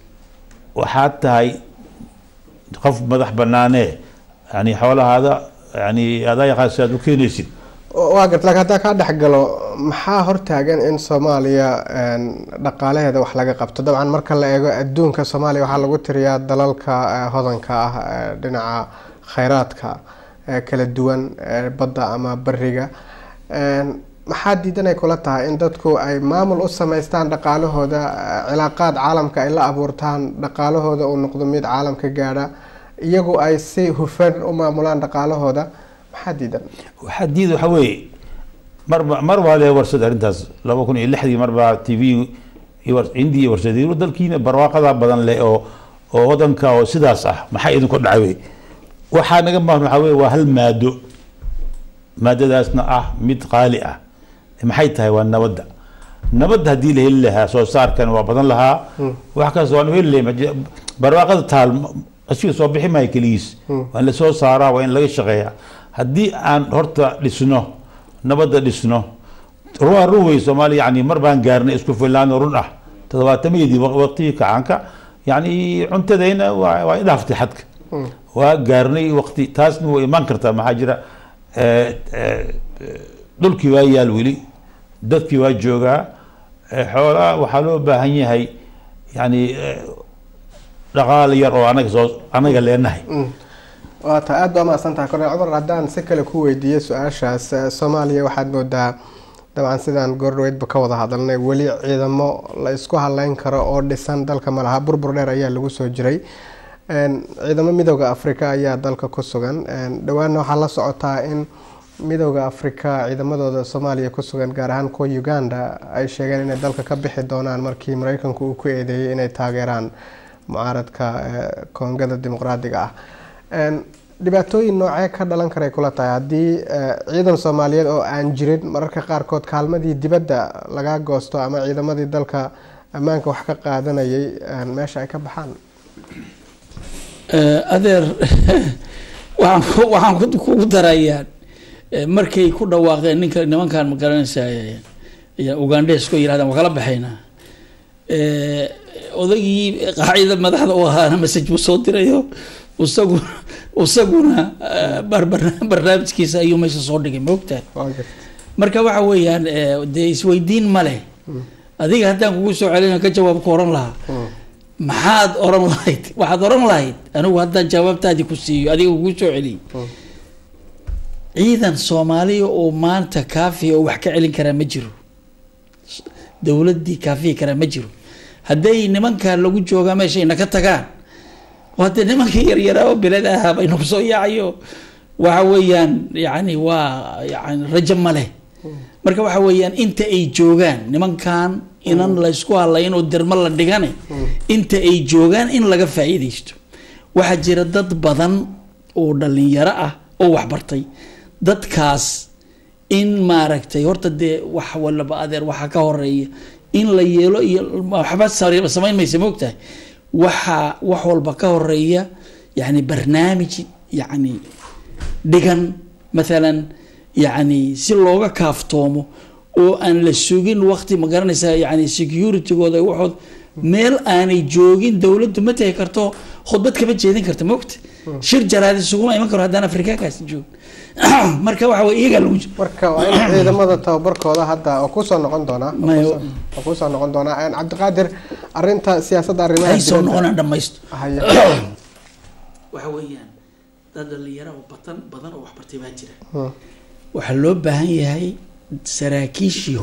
Speaker 5: waxa tahay qof madax banaane yani xoolahaada يعني هذا يقاس هذا كينيسين
Speaker 1: واقعد لك هذا كان دحقلو maxaa hortaagan in Soomaaliya dhaqaalaheeda wax laga qabto dabcan marka la eego adduunka Soomaaliya waxa lagu tiriyaa dalalka hodanka ah dhinaca kheyraadka kala duwan badda ama bariga maxaa diidan ay kula tahay in dadku ay maamul u sameystaan dhaqaalahooda cilaaqaad caalamka ay la abuurtaan dhaqaalahooda uu noqdo mid caalamka gaadha iyagu ay si hufan u maamulaan dhaqaalahooda maxaa diidan
Speaker 5: waxa weeye marba le warshad arintaas 2006 marba TV India warshadii dalkiina barwaaqada badan leh oo wadanka oo sidaas ah maxay idin ku dhacay waxa naga waxa weeye waa hal maadadaasna ah mid qaali ah maxay tahay waa nabadda hadii la heli lahaa soo saarkan waa badan lahaa wax ka soo heli leeyahay barwaaqada taal asii soo bixi ma kaliis waan la soo saaraa waa in laga shaqeeyaa hadii aan horta dhisno nabadda dhisno ruway Soomaaliya yani mar baan gaarnay isku filaan run ah 700 waqti kaanka yani cuntadayna waa idaaftay xadka waa gaarnay waqti taasna way iman kartaa maxaa jira dhulkii waa yaal wili dadkii waa joogaa xoolaha waxaa loo baahan yahay yani dhaqaale yar oo anaga leenahay
Speaker 1: waata aad baa maasantahay korneel cumar haddaan si kale ku weydiiyo su-aashaas Soomaaliya waxaad moodaa dabcan sidaan goordhaweydba ka wada hadalnay weli ciidamo la isku halayn karo oo dhisan dalka ma laha burbur dheer ayaa lagu soo jiray ciidamo midowga Afrika ayaa dalka ku sugan dhawaana waxaa la socotaa in midowga Afrika ciidamadooda Soomaaliya ku sugan gaar ahaan kuwa Uganda ay sheegeen inay dalka ka bixi doonaan markii Mareykanku uu ku eedeeyay inay taageeraan mucaaradka Koongada Dimuqraadiga ah dhibaatooyin noocee ka dhalan kara kula tahay hadii ciidan Soomaaliyeed oo aan jirin mararka qaar kood kaalmadii dibadda laga goosto ama ciidamadii dalka ammaanka wax ka qaadanayay meesha ay ka baxaan
Speaker 6: adeer waxaan ku darayaan markay ku dhawaaqeen nimankan ma garanaysaa Ugandesko yiraahdaan waa kala baxayna odagii qaacida madaxda oo ahaa message uu soo dirayo usaguna barnaamijkiisa ayuu meesha soo dhigay moogtahay marka waxa weeyaan dee isweydiin ma leh adiga haddaan kugu soo celina ka jawaab ku oran lahaa maxaad oran lahayd waxaad oran lahayd anigu haddaan jawaabtaadii ku siiyo adiga kugu soo celiyey ciidan Soomaaliya oo maanta kaafi oo wax ka celin kara ma jiro dawladdii kaafi kara ma jiro hadday nimanka lagu jooga meesha ina ka tagaan وهذا نما كير يراو بلادها بينهم صياعيو وحويان يعني يعني رجم ماله marka waxa weeyaan inta ay joogan nimankan inan la isku halayn oo dirmal la dhigane inta ay joogan in laga faa'iideysto waxa jira dad badan oo dhalinyaro ah oo wax bartay dadkaas in maaragtay horta de wax walba adeer waxa ka horeeya in la yeelo iyo waxba sameeymaysa moogtahay waxa wax walba ka horeeya yani barnaamij yani dhigan مثلا يعني si looga kaaftoomo oo aan la sugin waqti ma garanaysa yani security gooda waxood meel aanay joogin dawladdu ma tahay karto khudbad kaba jeedin karto moogta shir jaraad isugu iman karo haddana Afrika kaas joog marka waxa way iyaga lagu
Speaker 1: marka waa in ciidamada tababarkooda hadda oo ku soo noqon doona aan Cabdiqaadir arinta siyaasadda arrimaha
Speaker 6: ay soo noqon dhamaysto waxa weeyaan dad dhalinyaro badan oo wax bartay baa jira waxa loo baahan yahay saraakiishii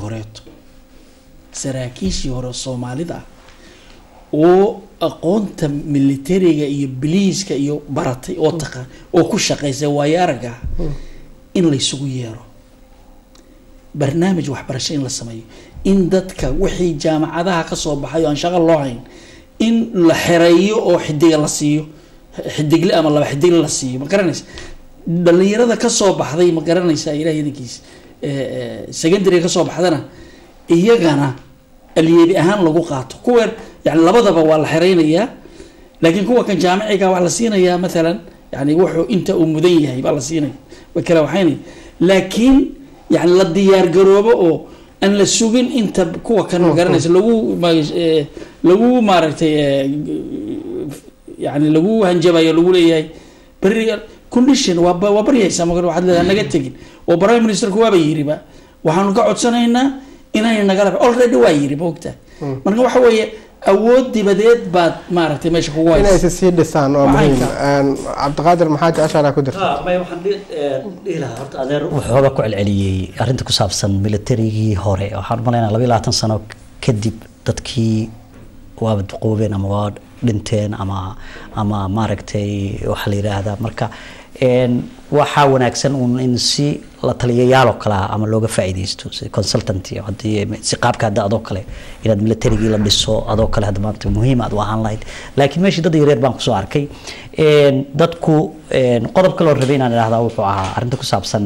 Speaker 6: hore Soomaalida oo aqoonta militariga iyo biliiska iyo baratay oo taqaan oo ku shaqeysay waayaraga in la isugu yeero barnaamij waxbarasho in la sameeyo in dadka wixii jaamacadaha ka soo baxay aan shaqo loo hayn in la xereeyo oo xidiga la siiyo xidigle ama laba xidig la siiyo ma garanaysa dhalinyarada ka soo baxday ma garanaysa ilaahidiis secondary ka soo baxdana iyagana aliyeedi ahaan lagu qaato kuwa يعني labadaba waa la xireynayaa laakiin kuwa kan jaamiciga wax la siinayaa مثلا يعني wuxuu inta uu mudan yahay baa la siinaya way kala waxaynay laakiin يعني la diyaar garoobo oo aan la sugin inta kuwa kan garanaysa lagu maaragtay يعني lagu hanjabayo lagu leeyahay bari condition waa baryaysaa magar waxaad leedahay naga tegin oo prime ministerku waaba yiriba waxaanu ka codsanaynaa inay nagala already waa yiri moogta marka waxa weeye awood dibadeed baad maaragtay meesha kugu haysa
Speaker 1: inay sii dhisaan oo muhiim cabdiqaadir maxaa jeceshaana ku dirta
Speaker 7: may waxaan dhihi lahaa horta adeer wuxuuba ku celceliyey arrinta ku saabsan militarigii hore waxaan u malaynaa 22 sano kadib dadkii waa duqoobeen ama waa dhinteen ama maaragtay waxa la yiraahdaa marka waxaa wanaagsan in si la taliyayaal oo kale ama looga faa'iideysto si consultant hadii si qaabka adoo kale inaad militarigii la dhiso adoo kale hadda maanta muhiim aad u ahaan lahayd laakiin meeshii dad yaryar baan ku soo arkay dadku qodob kale oo rabay inaan idhaahdaa wuxuu ahaa arrinta ku saabsan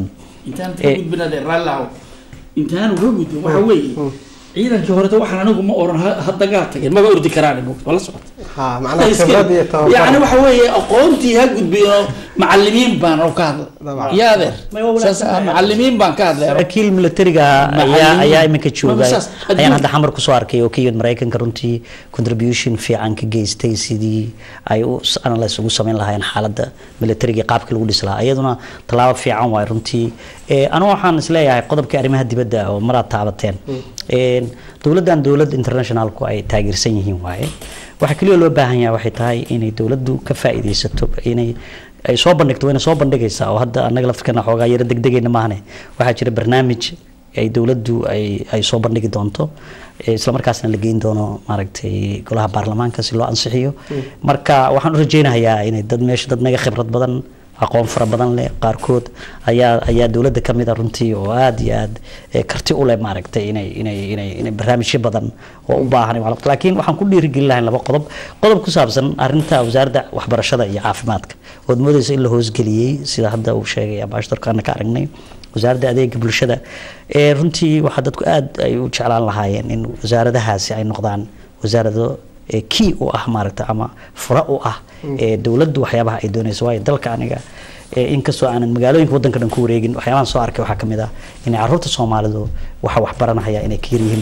Speaker 6: intaan uga gudbo waxa weeye ciidankii hore waxaan anigu ma oran hadda gaa tageen ma ordi karaan wala socota
Speaker 1: macnaha khibrad iyo tababar
Speaker 6: yani waxa weeye aqoontii ha gudbiyo macallimiin baan oo ka hadlay yaa adeer macallimiin baan ka hadlay
Speaker 7: wakiil militariga ayaa iminka jooga ayaan hadda xamar ku soo arkay oo ka yimid Mareykanka runtii contribution fiican ka geystay sidii ay u analyze ugu sameyn lahaayeen xaaladda militariga qaabka lagu dhis lahaa iyaduna talaabo fiican way runtii anigu waxaan isleeyahay qodobka arrimaha dibadda oo maraad taabateen dawladdan dawlad international ku ay taageersan yihiin waaye waxa kaliya loo baahan yahay waxay tahay inay dawladdu ka faa'iideysato inay ay soo bandhigaysaa oo hadda anaga laftirkana xoogaa yara degdegayna maahane waxaa jira barnaamij ay dawladdu ay soo bandhigi doonto isla markaasna la geyn doono maaragtay golaha baarlamaanka si loo ansixiyo marka waxaan u rajaynayaa inay dad meesha dad naga khibrad badan aqoon fara badan leh qaarkood ayaa dawladda ka mid ah runtii oo aad iyo aad karti u leh maaragtay inay barnaamijyo badan oo u baahan laakiin waxaan ku dhiirigelin lahayn laba qodob ku saabsan arrinta wasaaradda waxbarashada iyo caafimaadka ood moodaysa in la hoosgeliyey sida hadda uu sheegay ambassadorkaana ka aragnay wasaaradda adeega bulshada runtii waxaa dadku aad ay u jeclaan lahaayeen in wasaaradahaasi ay noqdaan wasaarado key u ah maaragtay ama fura u ah dawladdu waxyaabaha ay doonayso waayo dalka aniga inkastoo aanan magaalooyinka waddanka dhan ku wareegin waxyaabahan soo arkay waxaa ka mid ah inay carruurta Soomaalidu waxa wax baranaya inay ka yaryihiin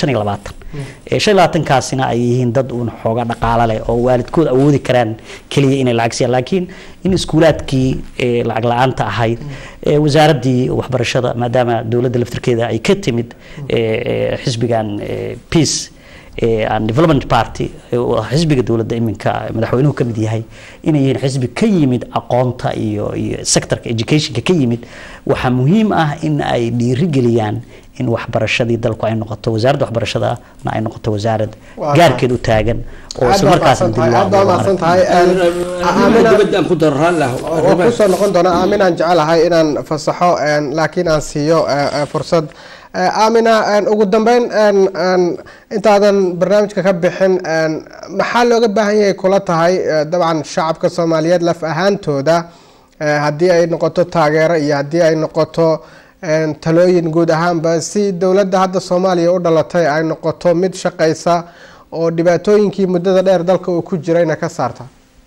Speaker 7: 25 kaasina ay yihiin dad uun xooga dhaqaale leh oo waalidkood awoodi karaan kaliya inay lacag siiyaan laakiin in iskuulaadkii lacag la'aanta ahayd wasaaradii waxbarashada maadaama dawladda laftirkeeda ay ka timid xisbigan peace and development party xisbiga dawladda iminka madaxweynuhu ka mid yahay inay yihiin xisbi ka yimid aqoonta iyo sectorka educationka ka yimid waxa muhiim ah in ay dhiirigeliyaan in waxbarashadii dalku ay noqoto wasaaradda waxbarashada ay noqoto wasaarad gaarkeed u taagan oo isla markaasna
Speaker 6: dibadaan ku daran lahaa
Speaker 1: oo ku soo noqon doona aaminaan jecelahay inaan fasaxo laakiin aan siiyo fursad Amina ugu dambeyn intaadan barnaamijka ka bixin maxaa looga baahan yahay kula tahay dabcan shacabka Soomaaliyeed laf ahaantooda haddii ay noqoto taageero iyo haddii ay noqoto talooyin guud ahaanba si dawladda hadda Soomaaliya u dhalatay ay noqoto mid shaqaysa oo dhibaatooyinkii muddada dheer dalka uu ku jirayna ka saarta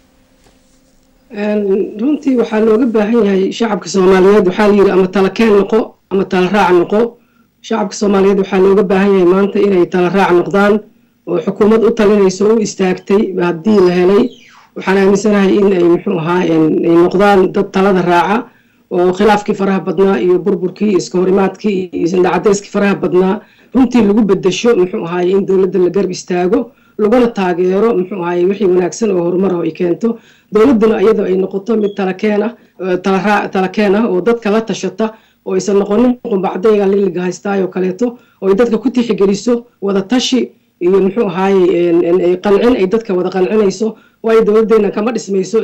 Speaker 8: runtii waxaa looga baahan yahay shacabka Soomaaliyeed waxaa la yiri ama tala keen noqo ama tala raac noqo shacabka Soomaaliyeed waxaa looga baahan yahay maanta inay tala raac noqdaan oo xukuumad u talinayso u istaagtay haddii la helay waxaan aaminsanahay in ay muxuu ahaa ay noqdaan dad talada raaca oo khilaafkii faraha badnaa iyo burburkii iska horimaadkii iyo sandacadeyskii faraha badnaa runtii lagu bedesho muxuu ahaa in dawladda la garb istaago laguna taageero muxuu ahaa wixii wanaagsan oo horumar ay keento dawladduna iyadoo ay noqoto mid tala keena oo dadka la tashata oo aysan noqonin qumbacdayga liliga haystaayo kaleeto oo dadka ku tixgeliso wada tashi iyo muxuu ahaayay qancin ay dadka wada qancinayso way dawladdeena kama dhismayso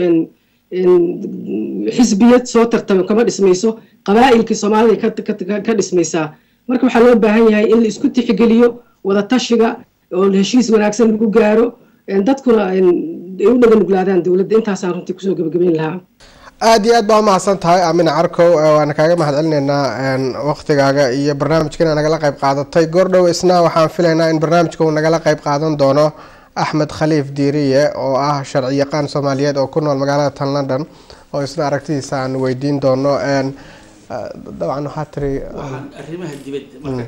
Speaker 8: xisbiyad soo tartamo kama dhismayso qabaa'ilka Soomaalida ka dhismaysaa marka waxaa loo baahan yahay in la isku tixgeliyo wada tashiga oo heshiis wanaagsan lagu gaaro dadkuna ay u dhagan nuglaadaan dawladda intaasaan runtii kusoo gabagabayn lahaa
Speaker 1: aad iyo aad baa umahadsan tahay Amina Carkow waana kaaga mahadcelinaynaa waqtigaaga iyo barnaamijkana nagala qayb qaadatay goordhow isna waxaan filaynaa in barnaamijka uu nagala qayb qaadan doono Axmed Khaliif Diiriye oo ah sharci yaqaan Soomaaliyeed oo ku nool magaalada tan London oo isna aragtidiisa aan weydiin doono dabcan waxaa tiri
Speaker 6: arrimaha dibadda marka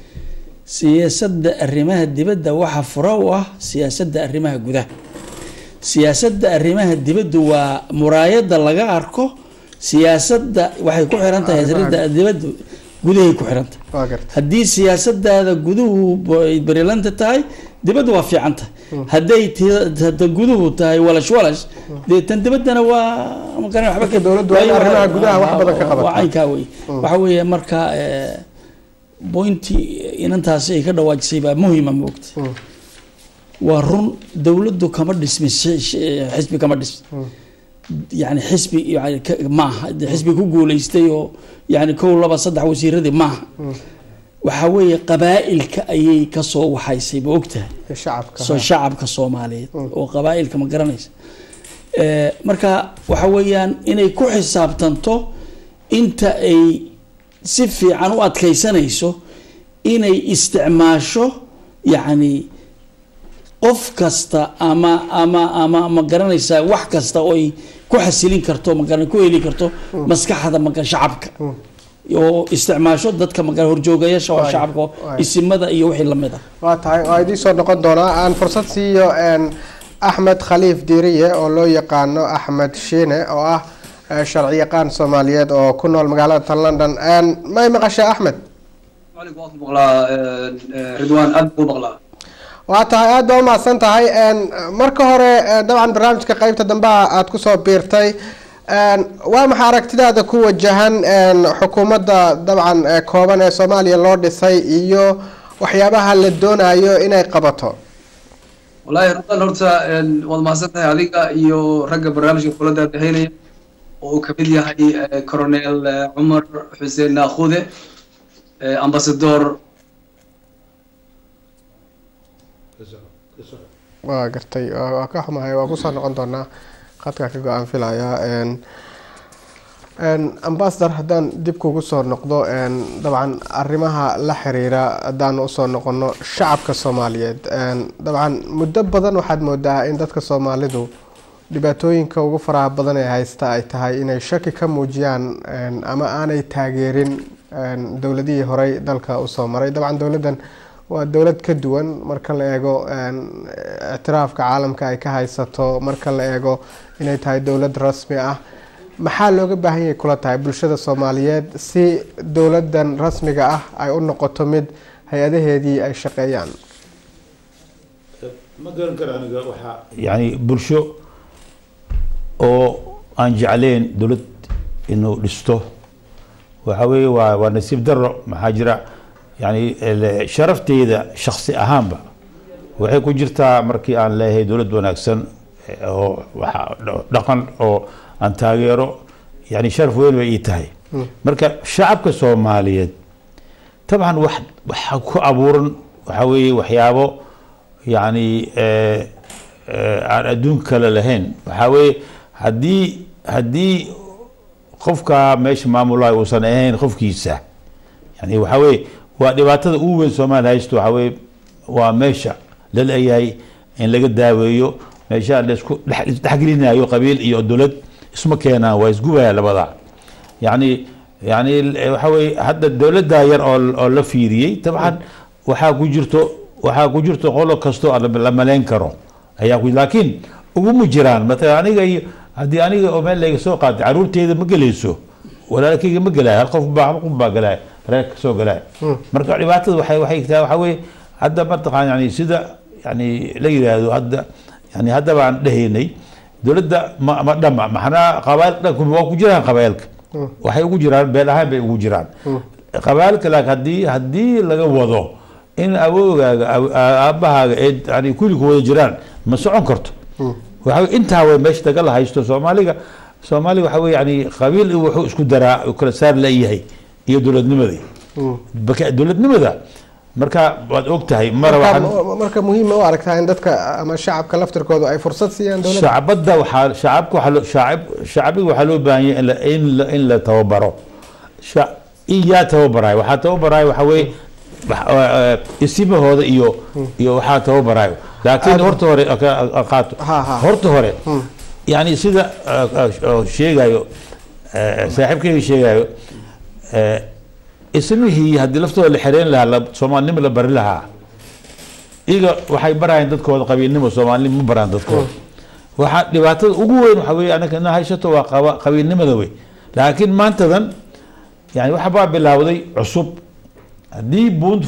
Speaker 6: siyaasadda arrimaha dibadda waxa fura u ah siyaasadda arrimaha gudaha siyaasadda arrimaha dibadda waa muraayada laga arko siyaasadda waxay ku xiran tahay siyaasadda dibadda gudahay ku xiran tahay haddii siyaasadaada guduhu barilanta tahay dibadda waa fiican tahay hadday guduhu tahay walash dee tan dibaddana waa maqan waxba ka
Speaker 1: dowladdu arrimaha gudaha wax badan ka qabato
Speaker 6: waa ka way waxa weeye marka pointi inantaasi ay ka dhawaajisay baa muhiima moogta waa run dowladdu kama dhismin xisbi kama dhismin يعني حزبي يعني معها حزبي كقول يستيو يعني كل لبا صدح وزير ذي معها وحوي قبائل كأي كصو وحيسي بوقتها الشعب كصومالي وقبائل كما قرنيس مركا وحويان إني كو حساب تنتو انت اي سفي عن وقت كيسانيسو إني استعماشو يعني qof kasta ama garanaysaa wax kasta oo ay ku xasilin karto ku heli karto maskaxda shacabka oo isticmaasho dadka horjoogayaasha oo shacabka isimada iyo wixii lamid ah
Speaker 1: waa tahay oo idin soo noqon doona aan fursad siiyo Axmed Khaliif Diiriye oo loo yaqaano Axmed Shiine oo ah sharci yaqaan Soomaaliyeed oo ku nool magaalada London ma maqashay Axmed
Speaker 9: waalaikum maqlaa Ridwaan aad buu maqlaa
Speaker 1: waa tahay aad baa mahadsan tahay marka hore dabcan barnaamijka qaybta dambe aad ku soo biirtay waa maxay aragtidaada ku wajahan xukuumadda dabcan kooban ee Soomaaliya loo dhisay iyo waxyaabaha la doonayo inay qabato
Speaker 9: wallahi runtan horta wad mahadsan tahay adiga iyo ragga barnaamijka kulada dhaheynaya oo uu kamid yahay Colonel Umar Hussein Nakhude ambassador
Speaker 1: waa gartay waa ka xumahay waa ku soo noqon doonaa qadka ka go'aan filaya ambassador haddaan dib kugu soo noqdo dabcan arrimaha la xiriira haddaan u soo noqono shacabka Soomaaliyeed dabcan muddo badan waxaad moodaa in dadka Soomaalidu dhibaatooyinka ugu faraha badan ee haysta ay tahay inay shaki ka muujiyaan ama aanay taageerin dowladihii horey dalka u soo maray dabcan dowladdan waa dowlad ka duwan marka la eego اعتراafka caalamka ay ka haysato marka la eego inay tahay dowlad rasmi ah maxaa looga baahan yahay kula tahay bulshada Soomaaliyeed si dowladan rasmiga ah ay u noqoto mid hay'adaheedii ay shaqeeyaan
Speaker 5: ma garan karo aniga waxa yani bulsho oo aan jecleen dowlad inuu dhisto waxa weeye waa nasiib daro maxaa jira يعني شرفتيدا شخصي أهم وحي كجرتا مركي أن له دولة وناكسن أو دقن أو أن تاجره يعني شرف وين ويتهاي مركا شعب كصومالية طبعا واحد وحكو أبورن وحوي وحيابه يعني على دون كلا لهن وحوي هدي خفك مش معمولا وصنعين خفكيسة يعني وحوي ودبعتها أول سومال هايستو حوي وماشى للأيهاي إن لقد داويو ماشى لحقلنا يو قبيل يو دولت اسمه كينا ويسقوها لبضع يعني حوي حتى الدولة داير أو لفيري طبعا وحاكو جرتو قولو كستو لما لينكرو هياكو لكن ugu jiraan مثلا aniga hadii aniga oo meel laga soo qaatay caruurteeda ma galayso walaalkayga ma galay hal qof baa galay reer soo galay marka dhibaatada waxay tahay waxa weey hadda ma taqaan yani sida yani la yiraahdo hadda baan dhahaynay dawladda ma dhama maxna qabaa'ilka waa ku jiraan qabaa'ilka waxay ugu jiraan beel ahaan bay ugu jiraan qabaa'ilka laakiin hadii laga wado in awoogaaga aabahaaga yani kulli ku wada jiraan ma socon karto waxa inta way meesha tagal haysto Soomaaliga waxa weey yani qabiil wuxuu isku daraa kala saar leeyahay iyo dawladnimada marka waad ogtahay
Speaker 1: marka muhiim oo aragtaa in dadka ama shacabka laftirkooda ay fursad siiyaan dawladda shacabku waxa loo baahan yahay in la tababaro tababaray waxa weey isimahooda iyo waxa tababarayo laakiin horta hore يعني سيدا شيء صاحب كي شيء اسمه هدي لفتو اللي حرين لها سومال نم اللي بر لها إيجا وحي براين دتكو قبيل نم سومال نم براين دتكو
Speaker 5: waxaa dhibaatada ugu weyn waxa weeye anaka ina haysato waa qabiilnimada wey laakiin maantadan yani waxa baa bilowday cusub haddii bunt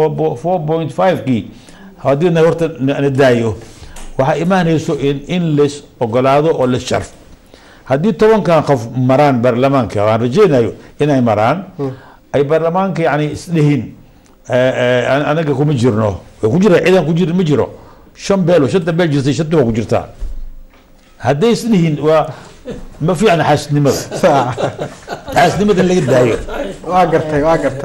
Speaker 5: 4.5kii haddii na horta na daayo waxaa imaanayso in les ogolaado oo les sharf haddii 10kan qof maraan baarlamaanka waan rajeynayo inay maraan ay baarlamaanka yani isdhihin anaga kuma jirno way ku jira ciidan ku jira ma jiro 5 beel oo 5 beel jirtay 5 ku jirtaa hadday isdhihin waa ma fiicna xaasnimada laga daayo
Speaker 1: waa gartay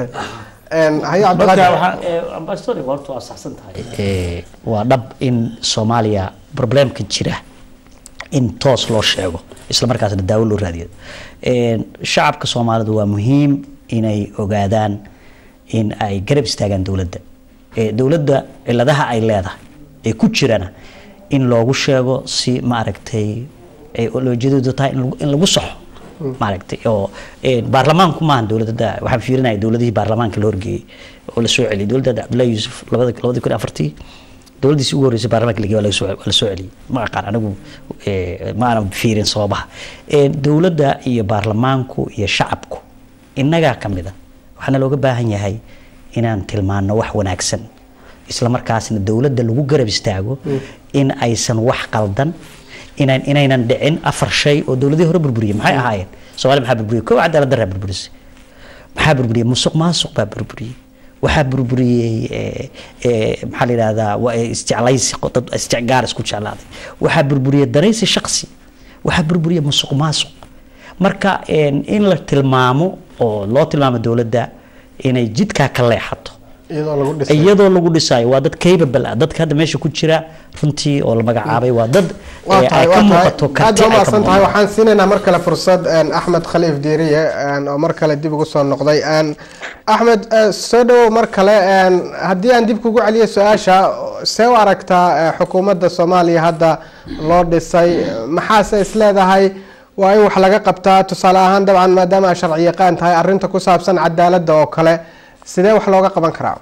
Speaker 1: haye
Speaker 7: ambassador horta waa saxsan tahay waa dhab in Soomaaliya problemka jira in toos loo sheego isla markaasna daawo loo raadiyo shacabka Soomaalidu waa muhiim inay ogaadaan in ay garab istaagaan dawladda ciladaha ay leedahay ee ku jirana in loogu sheego si ma aragtay ay loo jeedo tahay in lagu saxo ma aragtay oo baarlamaanku ma aan dawladda waxaan fiirinay dawladihii baarlamaanka la horgeeyay oo la soo celiyay dawladda Abdullahi Yusuf 2004 dawladdiisii ugu horeysay baarlamaanka la geeyay la soo celiyay ma aqaan anigu ma aan fiirin sababaha dawladda iyo baarlamaanku iyo shacabku innaga kamida waxana looga baahan yahay inaan tilmaano wax wanaagsan isla markaasna dawladda lagu garab istaago in aysan wax qaldan inaynan dhicin afar shay oo dawladii hore burburiyay maxay ahaayeen Soomaaliya maxaa burburiyay koow cadaalad darro burburisay maxaa burburiyay musuqmaasuq baa burburiyay waxaa burburiyay maxaa la yiraahdaa waa isticlaysi dad isticgaar isku jeclaaday waxaa burburiyay daraysi shakhsi waxaa burburiyay musuqmaasuq marka in la tilmaamo oo loo tilmaamo dawladda inay jidka ka leexato iyadoo lagu dhisayo waa dad capable ah dadka hadda meesha ku jira runtii oo la magacaabay waa dad ay ka muuqato karti
Speaker 1: waxaan siinaynaa mar kale fursad Axmed Khaliif Diiriye oo mar kale dib ugu soo noqday Axmed soo dhaw mar kale haddii aan dib kugu celiyo su'aasha see u aragtaa xukuumadda Soomaaliya hadda loo dhisay maxaa is leedahay waa in wax laga qabtaa tusaale ahaan dabcan maadaama sharci yaqaan tahay arrinta ku saabsan cadaaladda oo kale sidee wax looga qaban karaa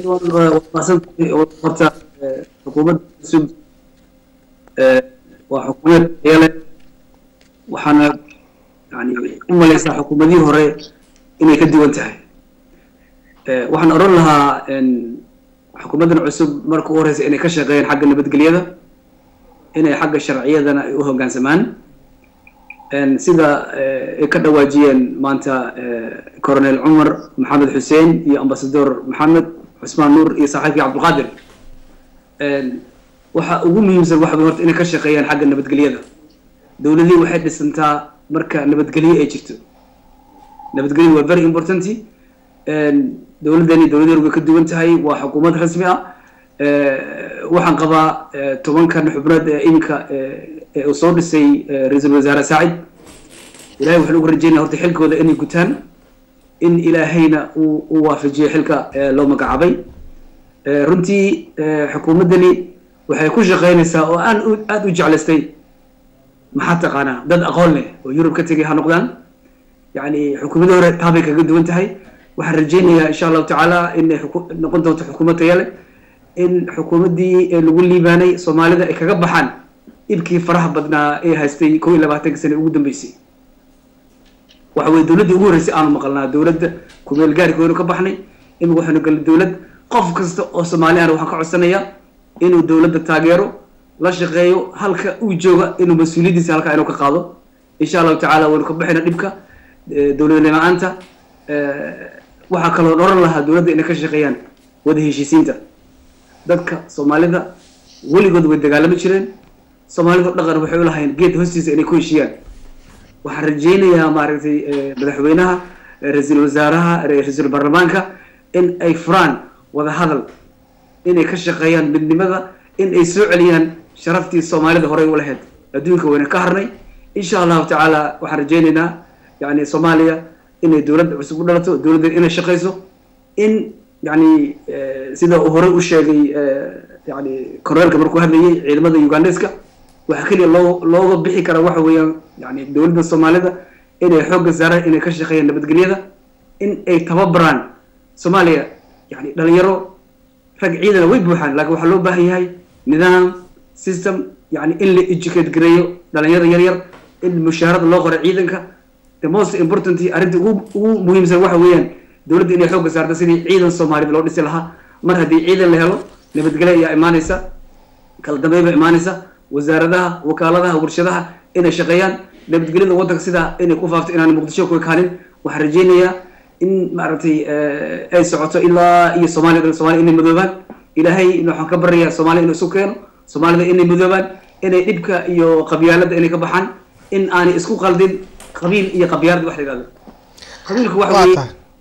Speaker 9: horta xukuumadda cusub waa xukuumad yeelay waxaana yani u malaysaa xukuumadihii hore inay ka duwan tahay waxaan oran lahaa xukuumaddan cusub marka u horeysa inay ka shaqeeyaan xagga nabadgelyada inay xagga sharciyadana ay u hoggaansamaan sida ay ka dhawaajiyeen maanta Colonel Umar Maxamed Hussein iyo Ambassador Maxamed Cusmaan Nuur iyo saaxiibkii Cabdulqaadir waxa ugu muhiimsan waxa horta inay ka shaqeeyaan xagga nabadgelyada dawladii waxay dhisantaa marka nabadgelyo ay jirto nabadgelyadu waa very important dawladani way ka duwan tahay waa xukuumad rasmi ah waxaan qabaa 10kan xubnood ee imika oo soo dhisay ra'iisul wasaare Saacid ilaahay wuxuu ugu rajaynayaa horta xilkooda inay gutaan in ilaahayna uu waafajiyo xilka loo magacaabay runtii xukuumaddani waxay ku shaqeynaysaa oo aan aad u jeclaystay maxaa taqaanaa dad aqoon leh oo Yurub ka tagay ha noqdaan yani xukuumadda hore taabay kaga duwan tahay waxaan rajaynayaa insha Allah taala in noqon doonto xukuumad tayo leh in xukuumaddii lagu liibaanay Soomaalida ay kaga baxaan ibkii faraha badnaa ee haystay 22 sano ugu dambeysay waxa way dawladda ugu horeysay aan maqalnaa dawladda ku meel gaarkeedu ka baxnay in waxaanu gal dawlad qof kasta oo Soomaali ah waxaan ka codsanayaa inuu dawladda taageero la shaqeeyo halka uu jooga inuu mas'uuliyadiisa halka inuu ka qaado insha Allah taala wuu ka baxina dhibka dawladda la'aanta waxa kale oo oran lahaa dawladda inay ka shaqeeyaan wada heshiisiinta dadka Soomaalida weligood way dagaalami jireen Soomaalidu dhaqan waxay u lahayn geed hoostiisa inay ku heshiiyaan waxaan rajaynayaa maaragtay madaxweynaha ra'iisul wasaaraha ra'iisul baarlamaanka in ay furaan wada hadal inay ka shaqeeyaan midnimada in ay soo celiyaan sharaftii Soomaalida hore u lahayd adduunka wayna ka harnay insha Allah taala waxaan rajaynaynaa yani Soomaaliya inay dawlad cusub u dhalato dawladda inay shaqeyso in yani sida uu hore u sheegay yani korneelka markuu hadlayay ciidamada Ugandeska waxa kaliya looga bixi kara waxa weeyaan yani dawladda Soomaalida inay xoog saaraan inay ka shaqeeyaan nabadgelyada in ay tababaraan Soomaaliya yani dhalinyaro rag ciidan way buuxaan laakiin waxa loo baahan yahay nidaam system يعني إن educate قريو دلنا ير إن مشاهرة الله قرأ عيدنك the most important أرد مهم زي واحد ويان دولة إني حوق صار تسيني عيدا الصومالي بلو نسلها مرة دي عيدا اللي هلو نبتقلي يا إيمانيسا كل دمية إيمانيسا وزارتها وكالتها ورشدها إن شقيان نبتقلي وضعك سيدا إن كوفافت إن أنا مقدشوا كل كانين وحرجيني إن معرفتي أي سعوته إلا إيه الصومالي إني مذوبان إلى هاي إنه حكبر يا الصومالي إنه سكر الصومالي إني مذوبان إني إبكا إيو قبيلة إني كبحان إن أنا إسكو قلدين قبيل إيه قبيلة واحد هذا قبيلك واحد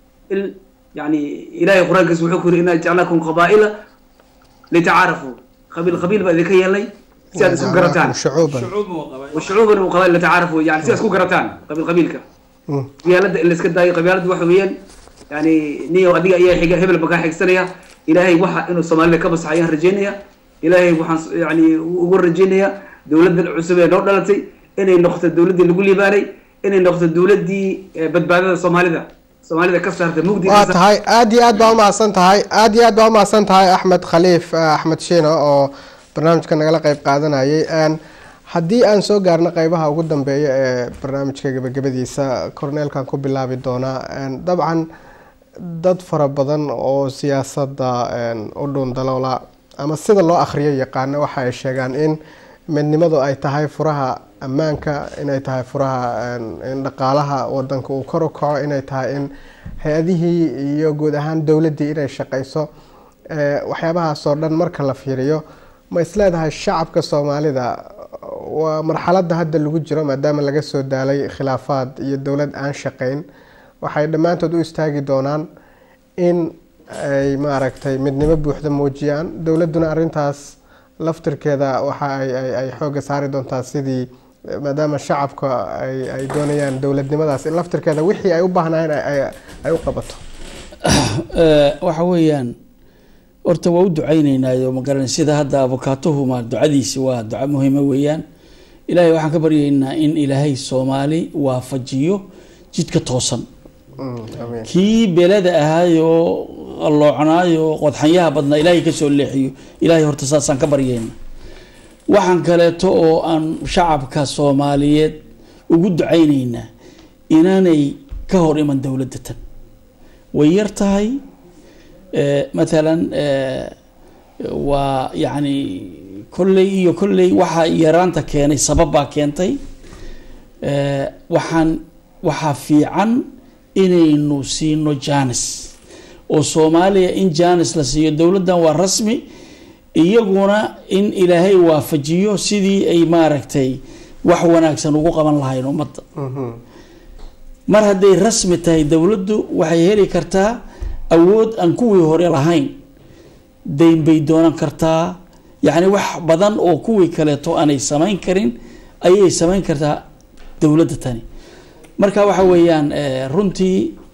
Speaker 9: يعني إلهي قرآن كسب حكر إن جعلكم قبائل لتعارفوا قبيل بقى ذكي يلي سياسة سكو قرتان وشعوبا وقبائل لتعارفوا يعني سياسة سكو قرتان قبيلك قبيلة اللي سكداي قبيلة واحد يعني نيو أديك أي حاجة هبل بقى حاجة سنة إلهي واحد إنه الصومالي كبس عيان رجينيا إلهي واحد يعني وقول رجينيا دولة العصبية نور دلتي إني نقطة الدولة اللي يقول لي باري إني نقطة الدولة دي بدبادة الصومالي ده الصومالي ده كسرت المجدي
Speaker 1: هاي آدي بقى مع سنت هاي مع سنت هاي أحمد خليف أحمد شينو أو برنامج كان نقل قيب قادنا أن haddii aan soo gaarno qaybaha ugu dambeeya ee barnaamijka gabagabadiisa cornel kan ku bilaabi doona dabcan dad fara badan oo siyaasadda u dhuundaloola ama sida loo akhriyo yaqaano waxa ay sheegaan in midnimadu ay tahay furaha ammaanka inay tahay furaha in dhaqaalaha wadanka uu kor u kaco inay tahay in hay-adihii iyo guud ahaan dowladdii inay shaqayso waxyaabahaas oo dhan marka la fiiriyo ma isleedahay shacabka Soomaalida waa marxaladda hadda lagu jiro maadaama laga soo daalay khilaafaad iyo dawlad aan shaqeyn waxay dhamaantood u istaagi doonaan in ay maaragtay midnimo buuxda muujiyaan dawladuna arintaas laftirkeeda waxa ay xooga saari doontaa sidii maadaama shacabka ay doonayaan dawladnimadaas in laftirkeeda wixii ay u baahnayeen ay u qabato
Speaker 6: waxa weeyaan horta waa u ducaynaynaayo ma garan sida hadda avokaatuhu ma ducadiisi waa duco muhiim weeyaan ilaahay waxaan ka baryaynaa in ilaahay Soomaali waafajiyo jidka toosan kii belada ahaayo alloocanaayo qodxanyaha badna ilaahay ka soo leexiyo ilaahay horta saasaan ka baryaynaa waxaan kaleeto oo aan shacabka Soomaaliyeed ugu ducaynaynaa inaanay ka hor iman dawladda tan way yartahay مثلا ويعني كل وحا يرانتا كيني سببا كينتي وحا في عن إنينو سينو جانس وصوماليا إن جانس لسيو الدولة والرسمي إيقونا إن إلهي وافجيو سيدي أي ماركتي وحواناك سنوقوقا من لهاينو مدى مرها دي رسمي تاي دولدو وحي هيري كرتا أود أن كوي هوري لهين دين بيدونا كرتا يعني وح بدن أو كوي كلاتو أنا يسمين كرين أي يسمين كرتا دولة تاني مركا وحويان رنتي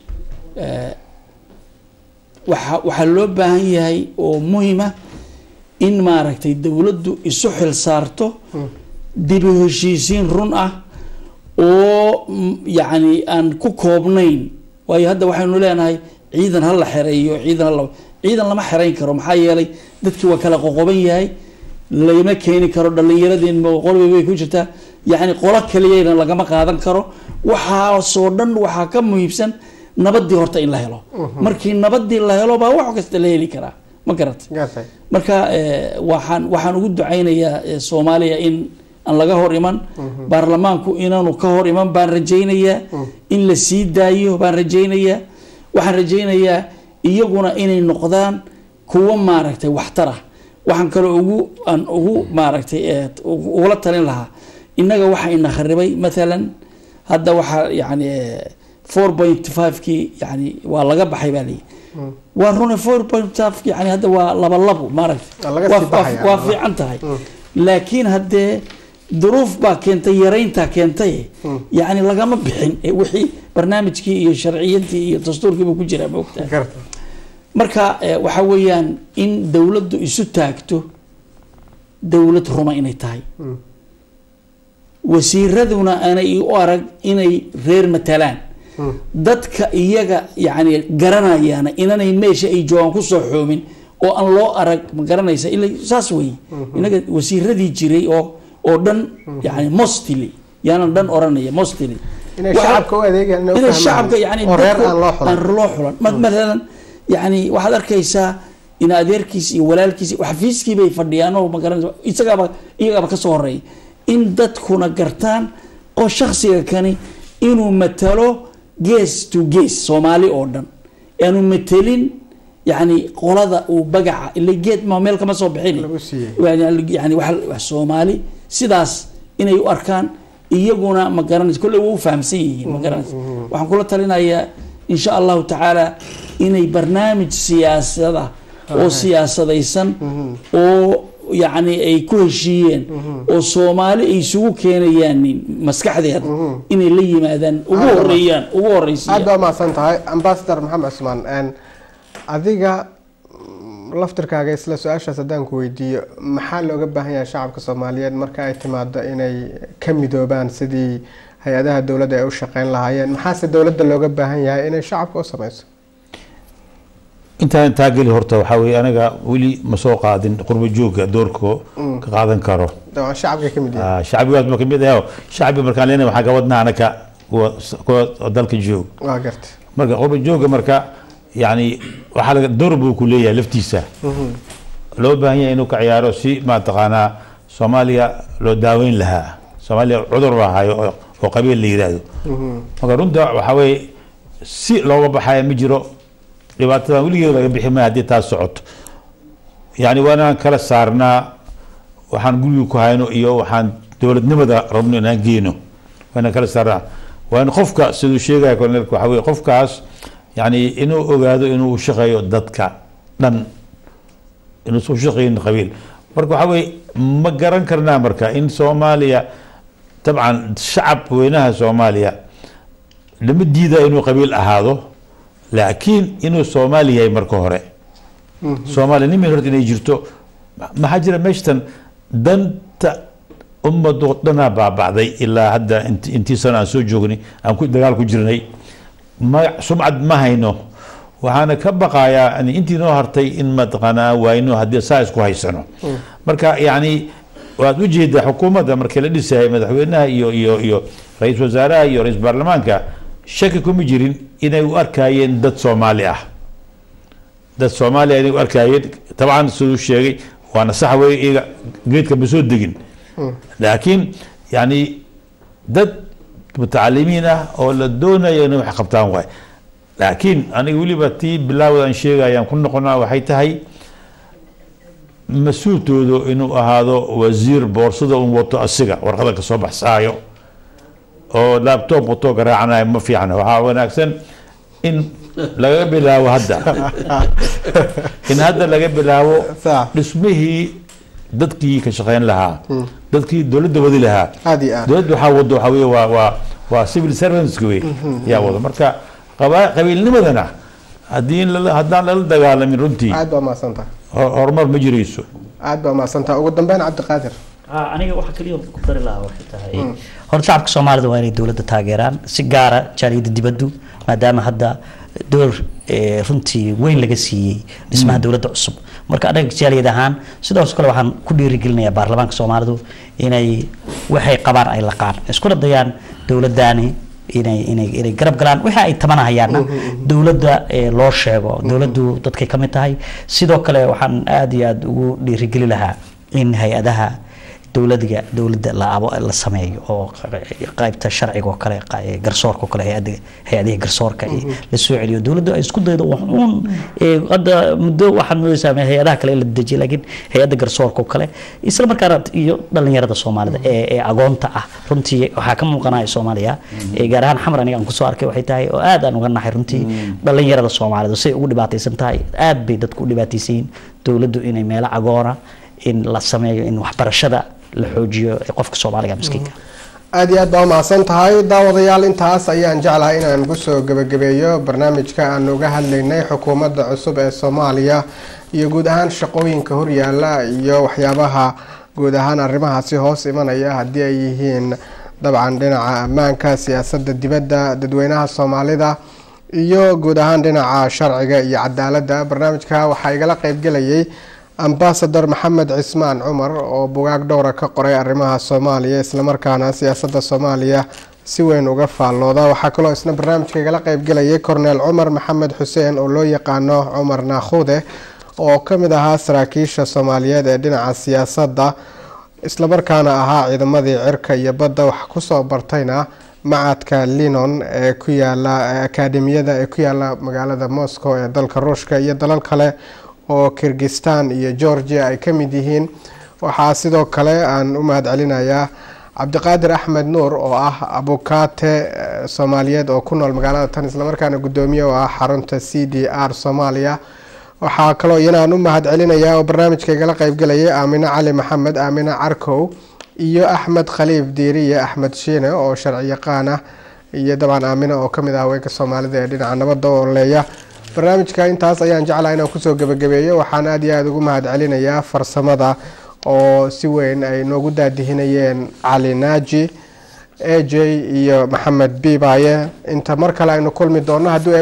Speaker 6: وحلو باهي هاي ومهمة إن ما ركتي دولة دو يسحل صارتو دي بهشيسين رنأة أو يعني أن كوكوبنين وهي هذا وحنو لنا هاي ciidan hal la xereeyo ciidan lama xereyn karo maxaa yeelay dadkii waa kala qoqoban yahay lama keeni karo dhalinyaradeen qolba way ku jirtaa yani qolo kaliya lagama qaadan karo waxa soo dhan waxa ka muhiimsan nabadii horta in la helo markii nabadii la helo baa wax kasta la heli karaa ma garatay marka waxaan ugu ducaynayaa Soomaaliya in aan laga hor iman baarlamaanku inaanu ka hor iman baan rajaynayaa in la sii daayo baan rajaynayaa waxaan rajaynayaa iyaguna inay noqdaan kuwa maaragtay waxtara waxaan kale ugu maaragtay wala talin lahaa inaga waxa ina kharibay midalan hadda waxa yani 4.5 ki yani waa laga baxay bali waa runa 4.5 yani hadda waa laba maaragtay waa fiican tahay laakiin hadda ظروف با كنت يرينتا كنتي يعني لغما بخين وحي برنامجكي iyo sharciyantii iyo dastuurkii ku jira moogtaa marka waxa weeyaan in dawladdu isu taagto dawlad ruma inay tahay wasiiraduna aanay u arag inay reer matalaan dadka iyaga yani garanayaan inanay meesha ay joogan ku soo xoomin oo aan loo arag ma garanaysa ila saas wey inaga wasiiradii jiray oo dhan yani mostly yaanan dhan oranaya mostly
Speaker 1: inay shacabka u adeegaan
Speaker 6: inay shacabka yani
Speaker 1: reer aan loo xulan
Speaker 6: مثلا يعني waxaad arkaysaa in adeerkiis iyo walaalkiis xafiiskii bay fadhiyaan oo ma garanaysa iyagaba ka soo horeey in dadkuna gartaan oo shakhsiga kani inuu matalo gees to gees Soomaali oo dhan aanu matelin يعني qolada uu bagaca ilaa geed ma meel kama soo bixin yani wax Soomaali sidaas inay u arkaan iyaguna ma garanaysa kulli uu fahamsan yihiin ma garanaysa waxaan kula talinayaa in sha Allah ta'ala inay barnaamij siyaasada oo siyaasadaysan oo يعني ay ku heshiiyeen oo Soomaali ay isugu keenayaan maskaxdeeda inay la yimaadaan ugu horeeyaan
Speaker 1: aad ma santahay ambassador Maxamed Usmaan adiga laftirkaaga isla su'aashaas hadaan ku weydiiyo maxaa looga baahan yahay shacabka Soomaaliyeed marka ay timaado inay ka midoobaan sidii hay'adaha dawladda ay u shaqeyn lahaayeen maxaa dawladda looga baahan yahay inay shacabka u sameeyso
Speaker 5: intaan taageli horta waxa weey anaga wali ma soo qaadin qurbo joogga doorko ka qaadan karo
Speaker 1: shacabka kamid yahay
Speaker 5: shacabka ma kamid yahay shacabka markaan leenahay waxa gawadna anaka kuwa dalka joog
Speaker 1: waa gartay
Speaker 5: marka qurbo joogga marka يعني waxa laga doorbu ku leeyahay laftiisa loo baahan yahay inuu ka ciyaaro si ma taqaana Soomaaliya loo daaweyn lahaa Soomaaliya cudur waahayo oo qabiil la yiraahdo marka runta waxa weey si looga baxay ma jiro dhibaatada waligeed laga bixi ma hadii taas socoto yani waana kala saarnaa waxaan guriga ku hayno iyo waxaan dawladnimada rabno inaan geeno waana kala saarnaa waan qofka sidoo sheegay kolneelku waxa weey qofkaas يعني إنه أجاده إنه شقي ضدك دن إنه سو شقي قبيل مركو حوي مقرن كرنا مركا إن سوماليا طبعا الشعب وينها سوماليا لمدي ذا إنه قبيل هذا لكن إنه سوماليا مركو هري سوماليا نمي هرت إنه يجرتو ما حجر مشتن دن ضغطنا بعضي إلا هدا أنت سنة سوجوني أم كنت دقال كجرني ما سمعت ما هينو وحنا كبقايا يعني انت نو هرتي ان ما تقنا وينو هدي سايس كو هيسنو marka yani waad u jeedaa xukuumadda marka la dhisay madaxweynaha iyo ra'iisul wasaaraha iyo ra'iisul baarlamaanka shaki kuma jirin inay u arkayeen dad Soomaali ah dad Soomaali inay u arkayeen tabaan soo sheegay waana sax way geedka basoo degin laakiin yani dad متعلمين أو لدونا يعني حقبتان واي لكن أنا يقولي بتي بالله وأن شيء يعني كنا قلنا وحيتها هي مسؤول تودو إنه هذا وزير بورصة وموتو السجا ورقدك الصبح سايو أو لابتوب وتو قرعنا ما في عنه وحاول أحسن إن لقى بلا وهذا إن هذا لقى بلا اسمه dadkii ka shaqeyn lahaa dadkii dawladda wadi lahaa dawladdu waxa wado xawiye waa civil servants kuwi yaa wada marka qabiilnimadana haddaan la dagaalamin runtii
Speaker 1: aad baa maasanta
Speaker 5: horumar ma jirayso
Speaker 1: aad baa maasanta ugu dambeyn Cabdiqaadir
Speaker 7: aniga waxa kaliya ku dari lahaa waxay tahay horta shacabka Soomaalida waa inay dawladda taageeraan si gaar ah jaaliyada dibaddu maadaama hadda door runtii weyn laga siiyay dhismaha dawladda cusub marka anaga jaaliyad ahaan sidoo kale waxaan ku dhiirigelinayaa baarlamaanka Soomaalidu inay waxay qabaan ay la qaan isku dayaan dawladdaani inay garab galaan waxa ay tabanahayaan dawladda loo sheego dawladdu dadkay ka mid tahay sidoo kale waxaan aad iyo aad ugu dhiirigelin lahaa in hay'adaha dawladda la sameeyo oo qaybta sharciga oo kale garsoorka kale hay'adaha garsoorka la soo celiyo dawladda ay isku daydo waxun hadda muddo waxaan moodaysaa hay'adaha kale la dejiyo laakiin hay'adda garsoorka kale isla markaana iyo dhalinyarada Soomaalida ee agoonta ah runtii waxa ka muuqanaya Soomaaliya gaar ahaan xamar aniga aan ku soo arkay waxay tahay oo aad aan uga naxay runtii dhalinyarada Soomaalida si ugu dhibaataysan tahay aad bay dadku u dhibaataysan dawladdu inay meel agoona in la sameeyo in waxbarashada la xoojiyo qofka Soomaaliga miskiinka
Speaker 1: aad iyo aad baa mahadsan tahay daawadayaal intaas ayaan jeclahay inaan ku soo gabagabeeyo barnaamijka aan uga hadlaynay xukuumadda cusub ee Soomaaliya iyo guud ahaan shaqooyinka hor yaala iyo waxyaabaha guud ahaan arrimahaasi hoos imanaya haddii ay yihiin dabcan dhinaca ammaanka siyaasadda dibadda dadweynaha Soomaalida iyo guud ahaan dhinaca sharciga iyo cadaaladda. barnaamijka waxaa igala qaybgelayay ambassador maxamed cismaan cumar oo bugaag dhowra ka qoray arrimaha Soomaaliya islamarkaana siyaasadda Soomaaliya si weyn uga faallooda. waxaa kaloo isna barnaamijka igala qaybgelayay Cornel Cumar Maxamed Xuseen oo loo yaqaano Cumar Naakhude oo ka mid ahaa saraakiisha Soomaaliyeed ee dhinaca siyaasadda islamarkaana ahaa ciidamadii cirka iyo badda wax ku soo bartayna macadka Linon ee ku yaala akaademiyada ee ku yaala magaalada Moscow ee dalka Ruushka iyo dalal kale oo Kyrgyzstan iyo Georgia ay ka mid yihiin. waxaa sidoo kale aan u mahad celinayaa Cabdiqaadir Axmed Nuur oo ah abukaate Soomaaliyeed oo ku nool magaalada tan islamarkaana gudoomiye oo ah xarunta CDR Soomaaliya. waxaa kaloo inaan u mahad celinayaa oo barnaamijka igala qaybgelayay Aamina Cali Maxamed Aamina Carkow iyo Axmed Khaliif Diiriye Axmed Shiine oo sharci yaqaan ah iyo dabcan Aamina oo kamid ah haweenka Soomaalida ee dhinaca nabadda oo leeya. barnaamijka intaas ayaan jeclahay inaan kusoo gabagabeeyo. waxaan aad iyo aad ugu mahad celinayaa farsamada oo si weyn ay noogu daadihinayeen Cali Naaji AJ iyo Maxamed Biibaye. inta mar kale aynu kulmi doono haddii